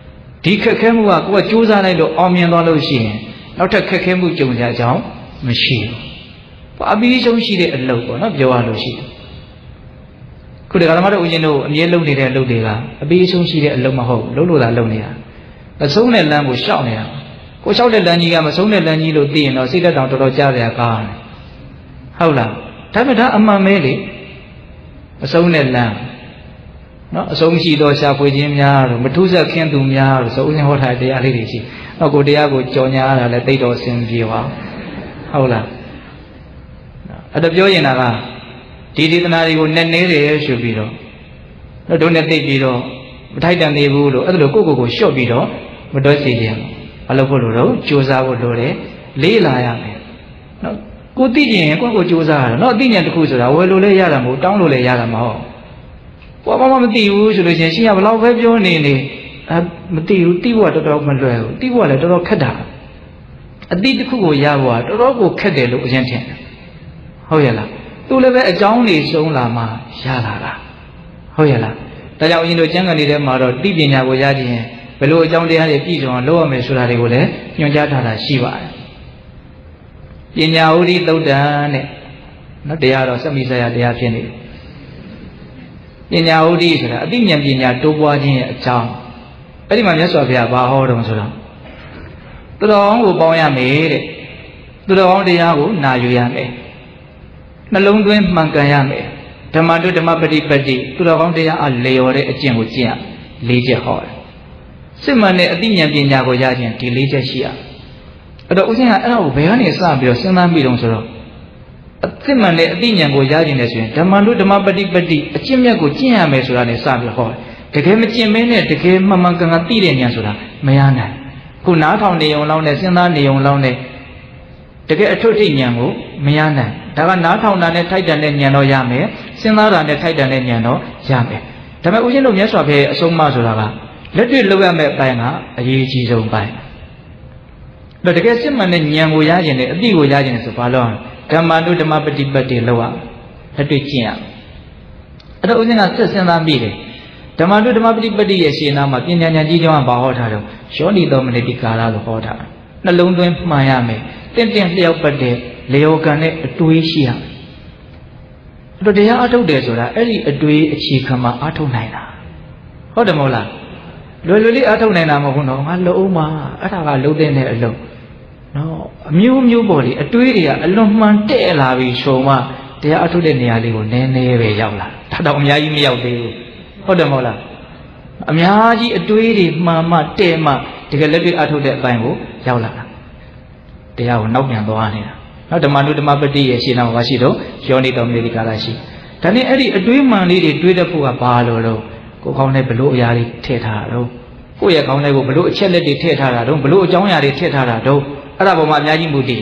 ဒီခက်ခဲမှုကကိုယ်ကကြိုးစားလိုက်လို့အောင်မြင်သွားလို့ရှိရင်နောက်ထပ်ခက်ခဲမှုကြုံကြကြအောင်မရှိဘူးအပြီးဆုံးရှိတဲ့အလုပ်ပေါ့နော်ပြောရလို့ရှိတယ်ခုဒီကဓမ္မတို့ဦးဇင်းတို့အမြဲလုပ်နေတဲ့အလုပ်တွေကအပြီးဆုံးရှိတဲ့အလုပ်မဟုတ်လုပ်လို့သာလုပ်နေတာမဆုံးတဲ့လမ်းကိုရှောက်နေတာကိုရှောက်တဲ့လမ်းကြီးကမဆုံးတဲ့လမ်းကြီးလို့သိရင်တော့စိတ်သက်တောင်တော်တော်ကြားရကောင်းတယ်ဟုတ်လားဒါပေမဲ့ဒါအမှန်ပဲလေအဆုံးတဲ့လမ်းနော်အဆုံးရှိသောရှာဖွေခြင်းများတို့မထူးဆက်ခင်းသူများတို့ဆိုဦးဇင်းဟောထားတရားလေးတွေရှိတော့ကိုတရားကိုကြော်ညာရတာလည်းသိတော့အစဉ်ပြေပါဟုတ်လားအဲ့တော့ပြောရင်ကဒီဒေသနာတွေကိုနဲ့နေတယ်ဆိုပြီးတော့တို့နဲ့သိပြီးတော့မထိုက်တန်သေးဘူးလို့အဲ့ဒါလိုကိုကိုလျှော့ပြီးတော့မတွဲစီခြင်းဘာလို့ဖို့လို့တော့ကြိုးစားဖို့လိုတယ်လေးလာရမယ်နော်ကိုသိကျင်ရင်ကိုကြိုးစားရတာနော်အသိဉာဏ်တစ်ခုဆိုတာဝယ်လို့လည်းရတာမဟုတ်တောင်းလို့လည်းရတာမဟုတ်ကိုဘာမှမသိဘူးဆိုလို့ရှိရင်ရှင်ကဘလောက်ပဲပြောနေမသိဘူးသိဖို့ကတော်တော်မလွယ်ဘူးသိဖို့ကလည်းတော်တော်ခက်တာအသိတစ်ခုကိုရဖို့ကတော်တော်ကိုခက်တယ်လို့အရင်ထင်တယ်ဟုတ်ရဲ့လားသူလည်းပဲအကြောင်းတွေစုံလာမှရလာတာဟုတ်ရဲ့လားဒါကြောင့်အရင်တို့ကျမ်းဂန်နေတဲ့မှာတော့သိပညာကိုရခြင်းဘယ်လိုအကြောင်းတရားတွေပြည့်စုံအောင်လုပ်ရမယ်ဆိုတာတွေကိုလည်းညွှန်ကြားထားတာရှိပါတယ်ပညာဥဒိသုတ်တံတဲ့နော်တရားတော့စက်မိဆရာတရားဖြစ်နေတယ်ပညာဥဒိဆိုတာအသိဉာဏ်ပညာတိုးပွားခြင်းရဲ့အကြောင်းအဲ့ဒီမှာမြတ်စွာဘုရားဘာဟောတုံးဆိုတော့သူတော်ကောင်းကိုပေါင်းရမယ်တဲ့သူတော်ကောင်းတရားကိုနာယူရမယ်နှလုံးသွင်းမှန်ကန်ရမယ်ဓမ္မတုဓမ္မပฏิပတ်တိသူတော်ကောင်းတရားအလျော်တဲ့အကျင့်ကိုကျင့်ရ၄ချက်ဟောတယ်စစ်မှန်တဲ့အသိဉာဏ်ပညာကိုရခြင်းဒီ၄ချက်ရှိရအဲ့တော့ဦးဇင်းကအဲ့ဒါကိုဘယ်ကနေစပြီးတော့စဉ်းစားမိတုံးဆိုတော့အစစ်မှန်တဲ့အသိဉာဏ်ကိုရခြင်းနဲ့ဆိုရင်ဓမ္မတုဓမ္မပฏิပတ်တိအကျင့်မြတ်ကိုကျင့်ရမယ်ဆိုတာနဲ့စပြီးဟောတယ်တကယ်မကျင့်မင်းနဲ့တကယ်မှန်မှန်ကန်ကန်သိတဲ့ဉာဏ်ဆိုတာမရနိုင်ခုနားထောင်နေုံလောက်နဲ့စဉ်းစားနေုံလောက်နဲ့တကယ်အထွတ်ထိပ်ဉာဏ်ကိုမရနိုင်ဒါကနားထောင်တာနဲ့ထိုက်တန်တဲ့ဉာဏ်တော့ရမယ်စဉ်းစားတာနဲ့ထိုက်တန်တဲ့ဉာဏ်တော့ရမယ်ဒါပေမဲ့ဦးဇင်းတို့မြတ်စွာဘုရားရဲ့အဆုံးအမဆိုတာကလက်တွေ့လုပ်ရမယ့်အပိုင်းကအရေးကြီးဆုံးပိုင်းဒါတကယ်စစ်မှန်တဲ့ဉာဏ်ကိုရခြင်းနဲ့အသိကိုရခြင်းနဲ့ဆိုဘာလို့ဓမ္မနုဓမ္မပฏิပတ်တိလောက်ရလက်တွေ့ကျင့်ရအဲ့တော့ဦးဇင်းကဆက်စဉ်းစားမိတယ်ဓမ္မနုဓမ္မပฏิပတ်တိရဲ့ရှင်းနာမှာပညာဉာဏ်ကြီးကြောင်းကဘာဟောထားတော့ယောနိသောမနတိကာရလို့ဟောထားနှလုံးသွင်းမှန်ရမယ်တင့်လျောက်ပတ်တဲ့လျော်ကန်တဲ့အတွေးရှိရမယ်အဲ့တော့တရားအထုတ်တယ်ဆိုတာအဲ့ဒီအတွေးအခြေခံမှာအထုတ်နိုင်တာဟုတ်တယ်မဟုတ်လားလွယ်လွယ်လေးအထုတ်နိုင်တာမဟုတ်ဘူးနော်ငါလုံးအောင်မှာအဲ့ဒါကလုံးတဲ့အလုံးနော်အမျိုးမျိုးပေါ်လေအတွေးတွေကအလွန်မှန်တဲ့လာပြီးရှုံမှတရားအထုတ်တဲ့နေရာလေးကိုနည်းနည်းပဲရောက်လာဒါတော့အများကြီးမရောက်သေးဘူးဟုတ်တယ်မဟုတ်လားအများကြီးအတွေးတွေမှန်မှတဲ့မှတကယ်လက်တွေ့အထုတ်တဲ့အပိုင်းကိုရောက်လာတာတရားကိုနောက်ပြန်သွားနေတာနောက်ဓမ္မနုဓမ္မပฏิရဲ့ရှင်းအောင်ပါရှိတော့ယောနိတော်မေဒီကာရရှိဒါနဲ့အဲ့ဒီအတွေးမှန်လေးတွေတွေးတတ်ဖို့ကဘာလို့တော့ကိုယ်ကောင်းတဲ့ဘလို့အရာတွေထည့်ထားတာတော့ကိုယ့်ရဲ့ကောင်းတဲ့ကိုဘလို့အချက်လက်တွေထည့်ထားတာတော့ဘလို့အကြောင်းအရာတွေထည့်ထားတာတော့အဲ့ဒါပေါ်မှာအများကြီးမူတည်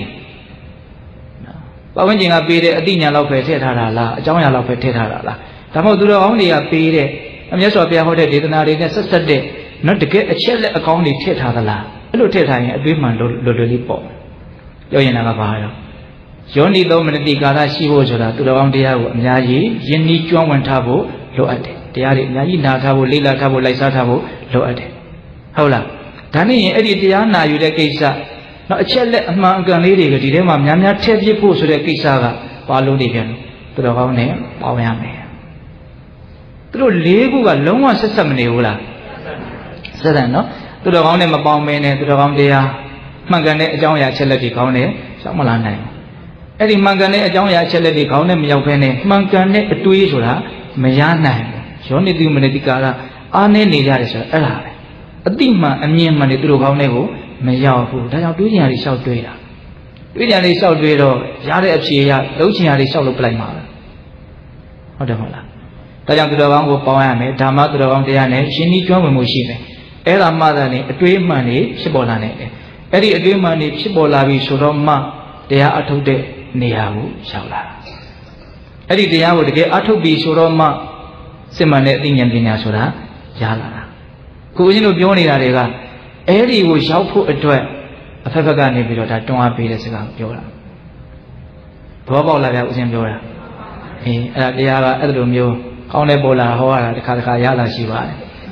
ပတ်ဝန်းကျင်ကပေးတဲ့အသိဉာဏ်လောက်ပဲထည့်ထားတာလားအကြောင်းအရာလောက်ပဲထည့်ထားတာလားဒါမှမဟုတ်သူတော်ကောင်းတွေကပေးတဲ့အမြတ်စွာဘုရားဟောတဲ့ဒေသနာတွေနဲ့ဆက်ဆက်တဲ့နော်တကယ်အချက်လက်အကောင်းတွေထည့်ထားသလားအဲ့လိုထည့်ထားရင်အတွေးမှန်လွယ်လွယ်လေးပေါ့ပြောရင်လည်းဘာရောယောနိသောမနတိကာလရှိဖို့ဆိုတာသူတော်ကောင်းတရားကိုအများကြီးယဉ်နီးကျွမ်းဝင်ထားဖို့လိုအပ်တယ်တရားတွေအများကြီးနာထားဖို့လေ့လာထားဖို့လိုက်စားထားဖို့လိုအပ်တယ်ဟုတ်လားဒါနဲ့ရင်အဲ့ဒီတရားနာယူတဲ့ကိစ္စနော်အချက်လက်အမှန်အကန်လေးတွေကဒီထဲမှာများများထည့်ပြဖို့ဆိုတဲ့ကိစ္စကဘာလို့နေပြန်သူတော်ကောင်းနဲ့ပေါင်းရမယ်သူတို့၄ခုကလုံးဝဆက်ဆက်မနေဘူးလားဆက်တယ်နော်သူတော်ကောင်းနဲ့မပေါင်းမင်းနဲ့သူတော်ကောင်းတရားမှန်ကန်တဲ့အကြောင်းအရာချက်လက်တွေကောင်းတယ်ရောက်မလာနိုင်ဘူးအဲ့ဒီမှန်ကန်တဲ့အကြောင်းအရာချက်လက်တွေကောင်းတဲ့မရောက်ဘဲနဲ့မှန်ကန်တဲ့အတွေးဆိုတာမရနိုင်ဘူးယောနိတိမနတိကာရအားနည်းနေကြတယ်ဆိုတာအဲ့ဒါပဲအတိမှန်အမြင်မှန်တွေသူတို့ကောင်းတဲ့ကိုမရောက်ဘူးဒါကြောင့်တွေးကြံရည်လျှောက်တွေးတာတွေးကြံရည်လျှောက်တွေးတော့ရတဲ့အဖြေရလုံးချင်ရည်လျှောက်လို့ပြလိုက်မှာပဲဟုတ်တယ်မဟုတ်လားဒါကြောင့်သူတော်ကောင်းကိုပေါင်းရမယ်ဓမ္မသူတော်ကောင်းတရားနဲ့ရှင်းပြီးကျွမ်းဝင်မှုရှိမယ်အဲ့ဒါမှသာလေအတွေးမှန်တွေဖြစ်ပေါ်လာနိုင်တယ်အဲ့ဒီအတွေးမှန်တွေဖြစ်ပေါ်လာပြီဆိုတော့မှတရားအထုတ်တဲ့နေရာကိုရောက်လာတာအဲ့ဒီတရားကိုတကယ်အထုတ်ပြီဆိုတော့မှစစ်မှန်တဲ့အသိဉာဏ်ပညာဆိုတာရလာတာခုဦးဇင်းတို့ပြောနေတာတွေကအဲ့ဒီကိုရောက်ဖို့အတွက်အဖက်ဖက်ကနေပြီးတော့ဒါတွန်းအားပေးတဲ့စကားပြောတာဘောပေါက်လာပြဦးဇင်းပြောတာအေးအဲ့ဒါတရားကအဲ့လိုမျိုးကောင်းတဲ့ပေါ်လာဟောရတာတစ်ခါရလာရှိပါတယ်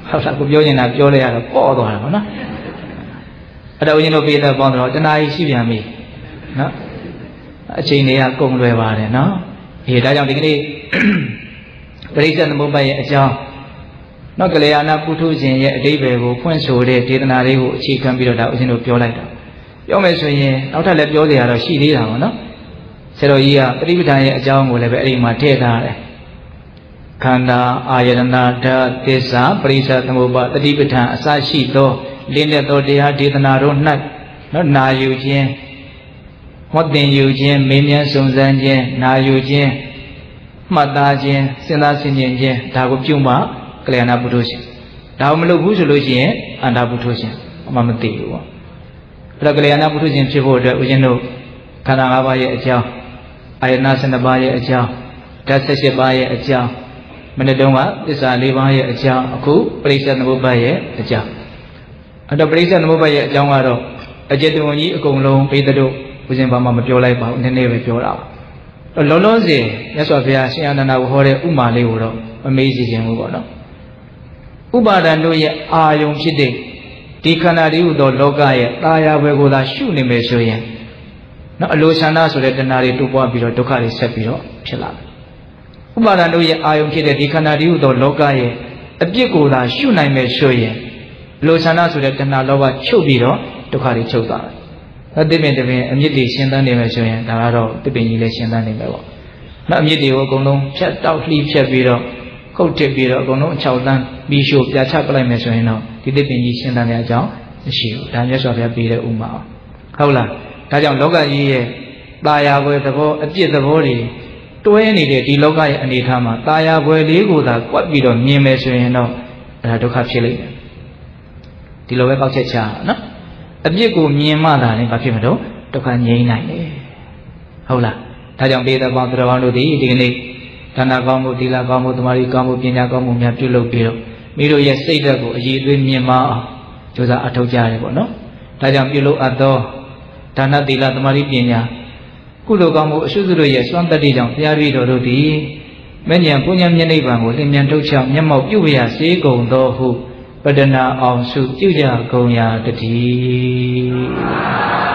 ဟုတ်လားကိုပြောနေတာပြောလိုက်ရတော့ပေါ့သွားတာပေါ့နော်အဲ့တော့ဦးဇင်းတို့ပြည်သက်ပေါင်းတော့တဏှာကြီးရှိပြန်ပြီနော်အချိန်တွေကကုန်လွယ်ပါတယ်နော်ဒီဒါကြောင့်ဒီကနေ့ပရိစ္ဆေသမုပ္ပါဒ်ရဲ့အကြောင်းနောက်ကလျာဏပုထုဇဉ်ရဲ့အဓိပ္ပာယ်ကိုဖွင့်ဆိုတဲ့ဒေသနာလေးကိုအခြေခံပြီးတော့ဒါဦးဇင်းတို့ပြောလိုက်တာပြောမယ်ဆိုရင်နောက်ထပ်လည်းပြောစရာတော့ရှိသေးတာပေါ့နော်ဆရာတော်ကြီးကပဋိပဋ္ဌာန်ရဲ့အကြောင်းကိုလည်းပဲအဲ့ဒီမှာထည့်ထားတယ်ခန္ဓာအာယတနာဓာတ်သစ္စာပရိစ္ဆေသမုပ္ပါဒ်တတိပဋ္ဌာန်အစရှိသောလင်းတဲ့သောတရားဒေသနာတို့၌နော်နာယူခြင်းဟောသင်ယူခြင်းမေးမြန်းစုံစမ်းခြင်းနာယူခြင်းမှတ်သားခြင်းစဉ်းစားဆင်ခြင်ခြင်းဒါကိုပြုမှကလျာဏပုထုရှင်ဒါမလုပ်ဘူးဆိုလို့ရှိရင်အန္တာပုထုရှင်မသိဘူးပေါ့အဲ့တော့ကလျာဏပုထုရှင်ဖြစ်ဖို့အတွက်ဦးဇင်းတို့ခန္ဓာ၅ပါးရဲ့အကြောင်းအာယတနာ12ပါးရဲ့အကြောင်းဓာတ်18ပါးရဲ့အကြောင်းမနေ့တုန်းကသစ္စာ4ပါးရဲ့အကြောင်းအခုပရိစ္ဆေသမုပ္ပါဒ်ရဲ့အကြောင်းအဲ့တော့ပရိစ္ဆေသမုပ္ပါဒ်ရဲ့အကြောင်းကတော့အကျဉ်းတွင်ကြီးအကုန်လုံးပေးတဲ့တို့ဦးဇင်းဘာမှမပြောလိုက်ပါဘူးနည်းနည်းပဲပြောတာပါလောလောဆယ်မြတ်စွာဘုရားရှင်အာနန္ဒာကိုဟောတဲ့ဥမာလေးကိုတော့မမေးစီခြင်းဘူးပေါ့နော်ဥပါဒံတို့ရဲ့အာယုံဖြစ်တဲ့ဒီခန္ဓာတည်းဟူသောလောကရဲ့တာယာဘွယ်ကိုသာရှုနေမယ်ဆိုရင်နော်အလိုဆန္ဒဆိုတဲ့တဏှာတွေတိုးပွားပြီးတော့ဒုက္ခတွေဆက်ပြီးတော့ဖြစ်လာတယ်ဥပါဒံတို့ရဲ့အာယုံဖြစ်တဲ့ဒီခန္ဓာတည်းဟူသောလောကရဲ့အပြစ်ကိုသာရှုနိုင်မယ်ဆိုရင်အလိုဆန္ဒဆိုတဲ့တဏှာလောဘချုပ်ပြီးတော့ဒုက္ခတွေချုပ်သွားတယ်။တစ်ပင်တစ်ပင်အမြစ်တွေရှင်းသန်းနေမယ်ဆိုရင်ဒါကတော့တစ်ပင်ကြီးလည်းရှင်းသန်းနေမယ်ပေါ့။နောက်အမြစ်တွေကိုအကုန်လုံးဖြတ်တောက်လှီးဖြတ်ပြီးတော့ခုတ်တစ်ပြီးတော့အကုန်လုံး6တန်းပြီးရှို့ပြာချပလိုက်မယ်ဆိုရင်တော့ဒီတစ်ပင်ကြီးရှင်းသန်းတဲ့အကြောင်းမရှိဘူး။ဒါမြတ်စွာဘုရားပေးတဲ့ဥမာ။ဟုတ်လား။ဒါကြောင့်လောကကြီးရဲ့ตาယာဘွယ်သဘောအပြစ်သဘောတွေတွဲနေတဲ့ဒီလောကရဲ့အနေအထားမှာตาယာဘွယ်လေးကိုသာကွက်ပြီးတော့မြင်မယ်ဆိုရင်တော့ဒါဒုက္ခဖြစ်လိမ့်မယ်။ဒီလိုပဲကောက်ချက်ချနော်။အပြစ်ကိုမြင်မှသာလည်းဘာဖြစ်မလို့ဒုက္ခငြိမ်းနိုင်တယ်ဟုတ်လားဒါကြောင့်ပေသပေါင်းသူတော်ကောင်းတို့ဒီကနေ့ဒါနကောင်းမှုသီလကောင်းမှုသမာဓိကောင်းမှုပညာကောင်းမှုများပြုလုပ်ပြီးတော့မိတို့ရဲ့စိတ်ဓာတ်ကိုအည်အသွေးမြင်မအောင်ကြိုးစားအထောက်ကြရတယ်ပေါ့နော်ဒါကြောင့်ပြုလုပ်အပ်သောဒါနသီလသမာဓိပညာကုသိုလ်ကောင်းမှုအရှုစုတို့ရဲ့စွမ်းတတ္တိကြောင့်ဘုရားပြည်တော်တို့သည်မဉ္ဇဉ်ပုညံမျက်နှိပ်ပံကိုလင်းမြန်ထုတ်ချမျက်မှောက်ပြုဝရစေကုန်သောဟုပတနာအောင်စုပြုကြကုန်ရာတည်း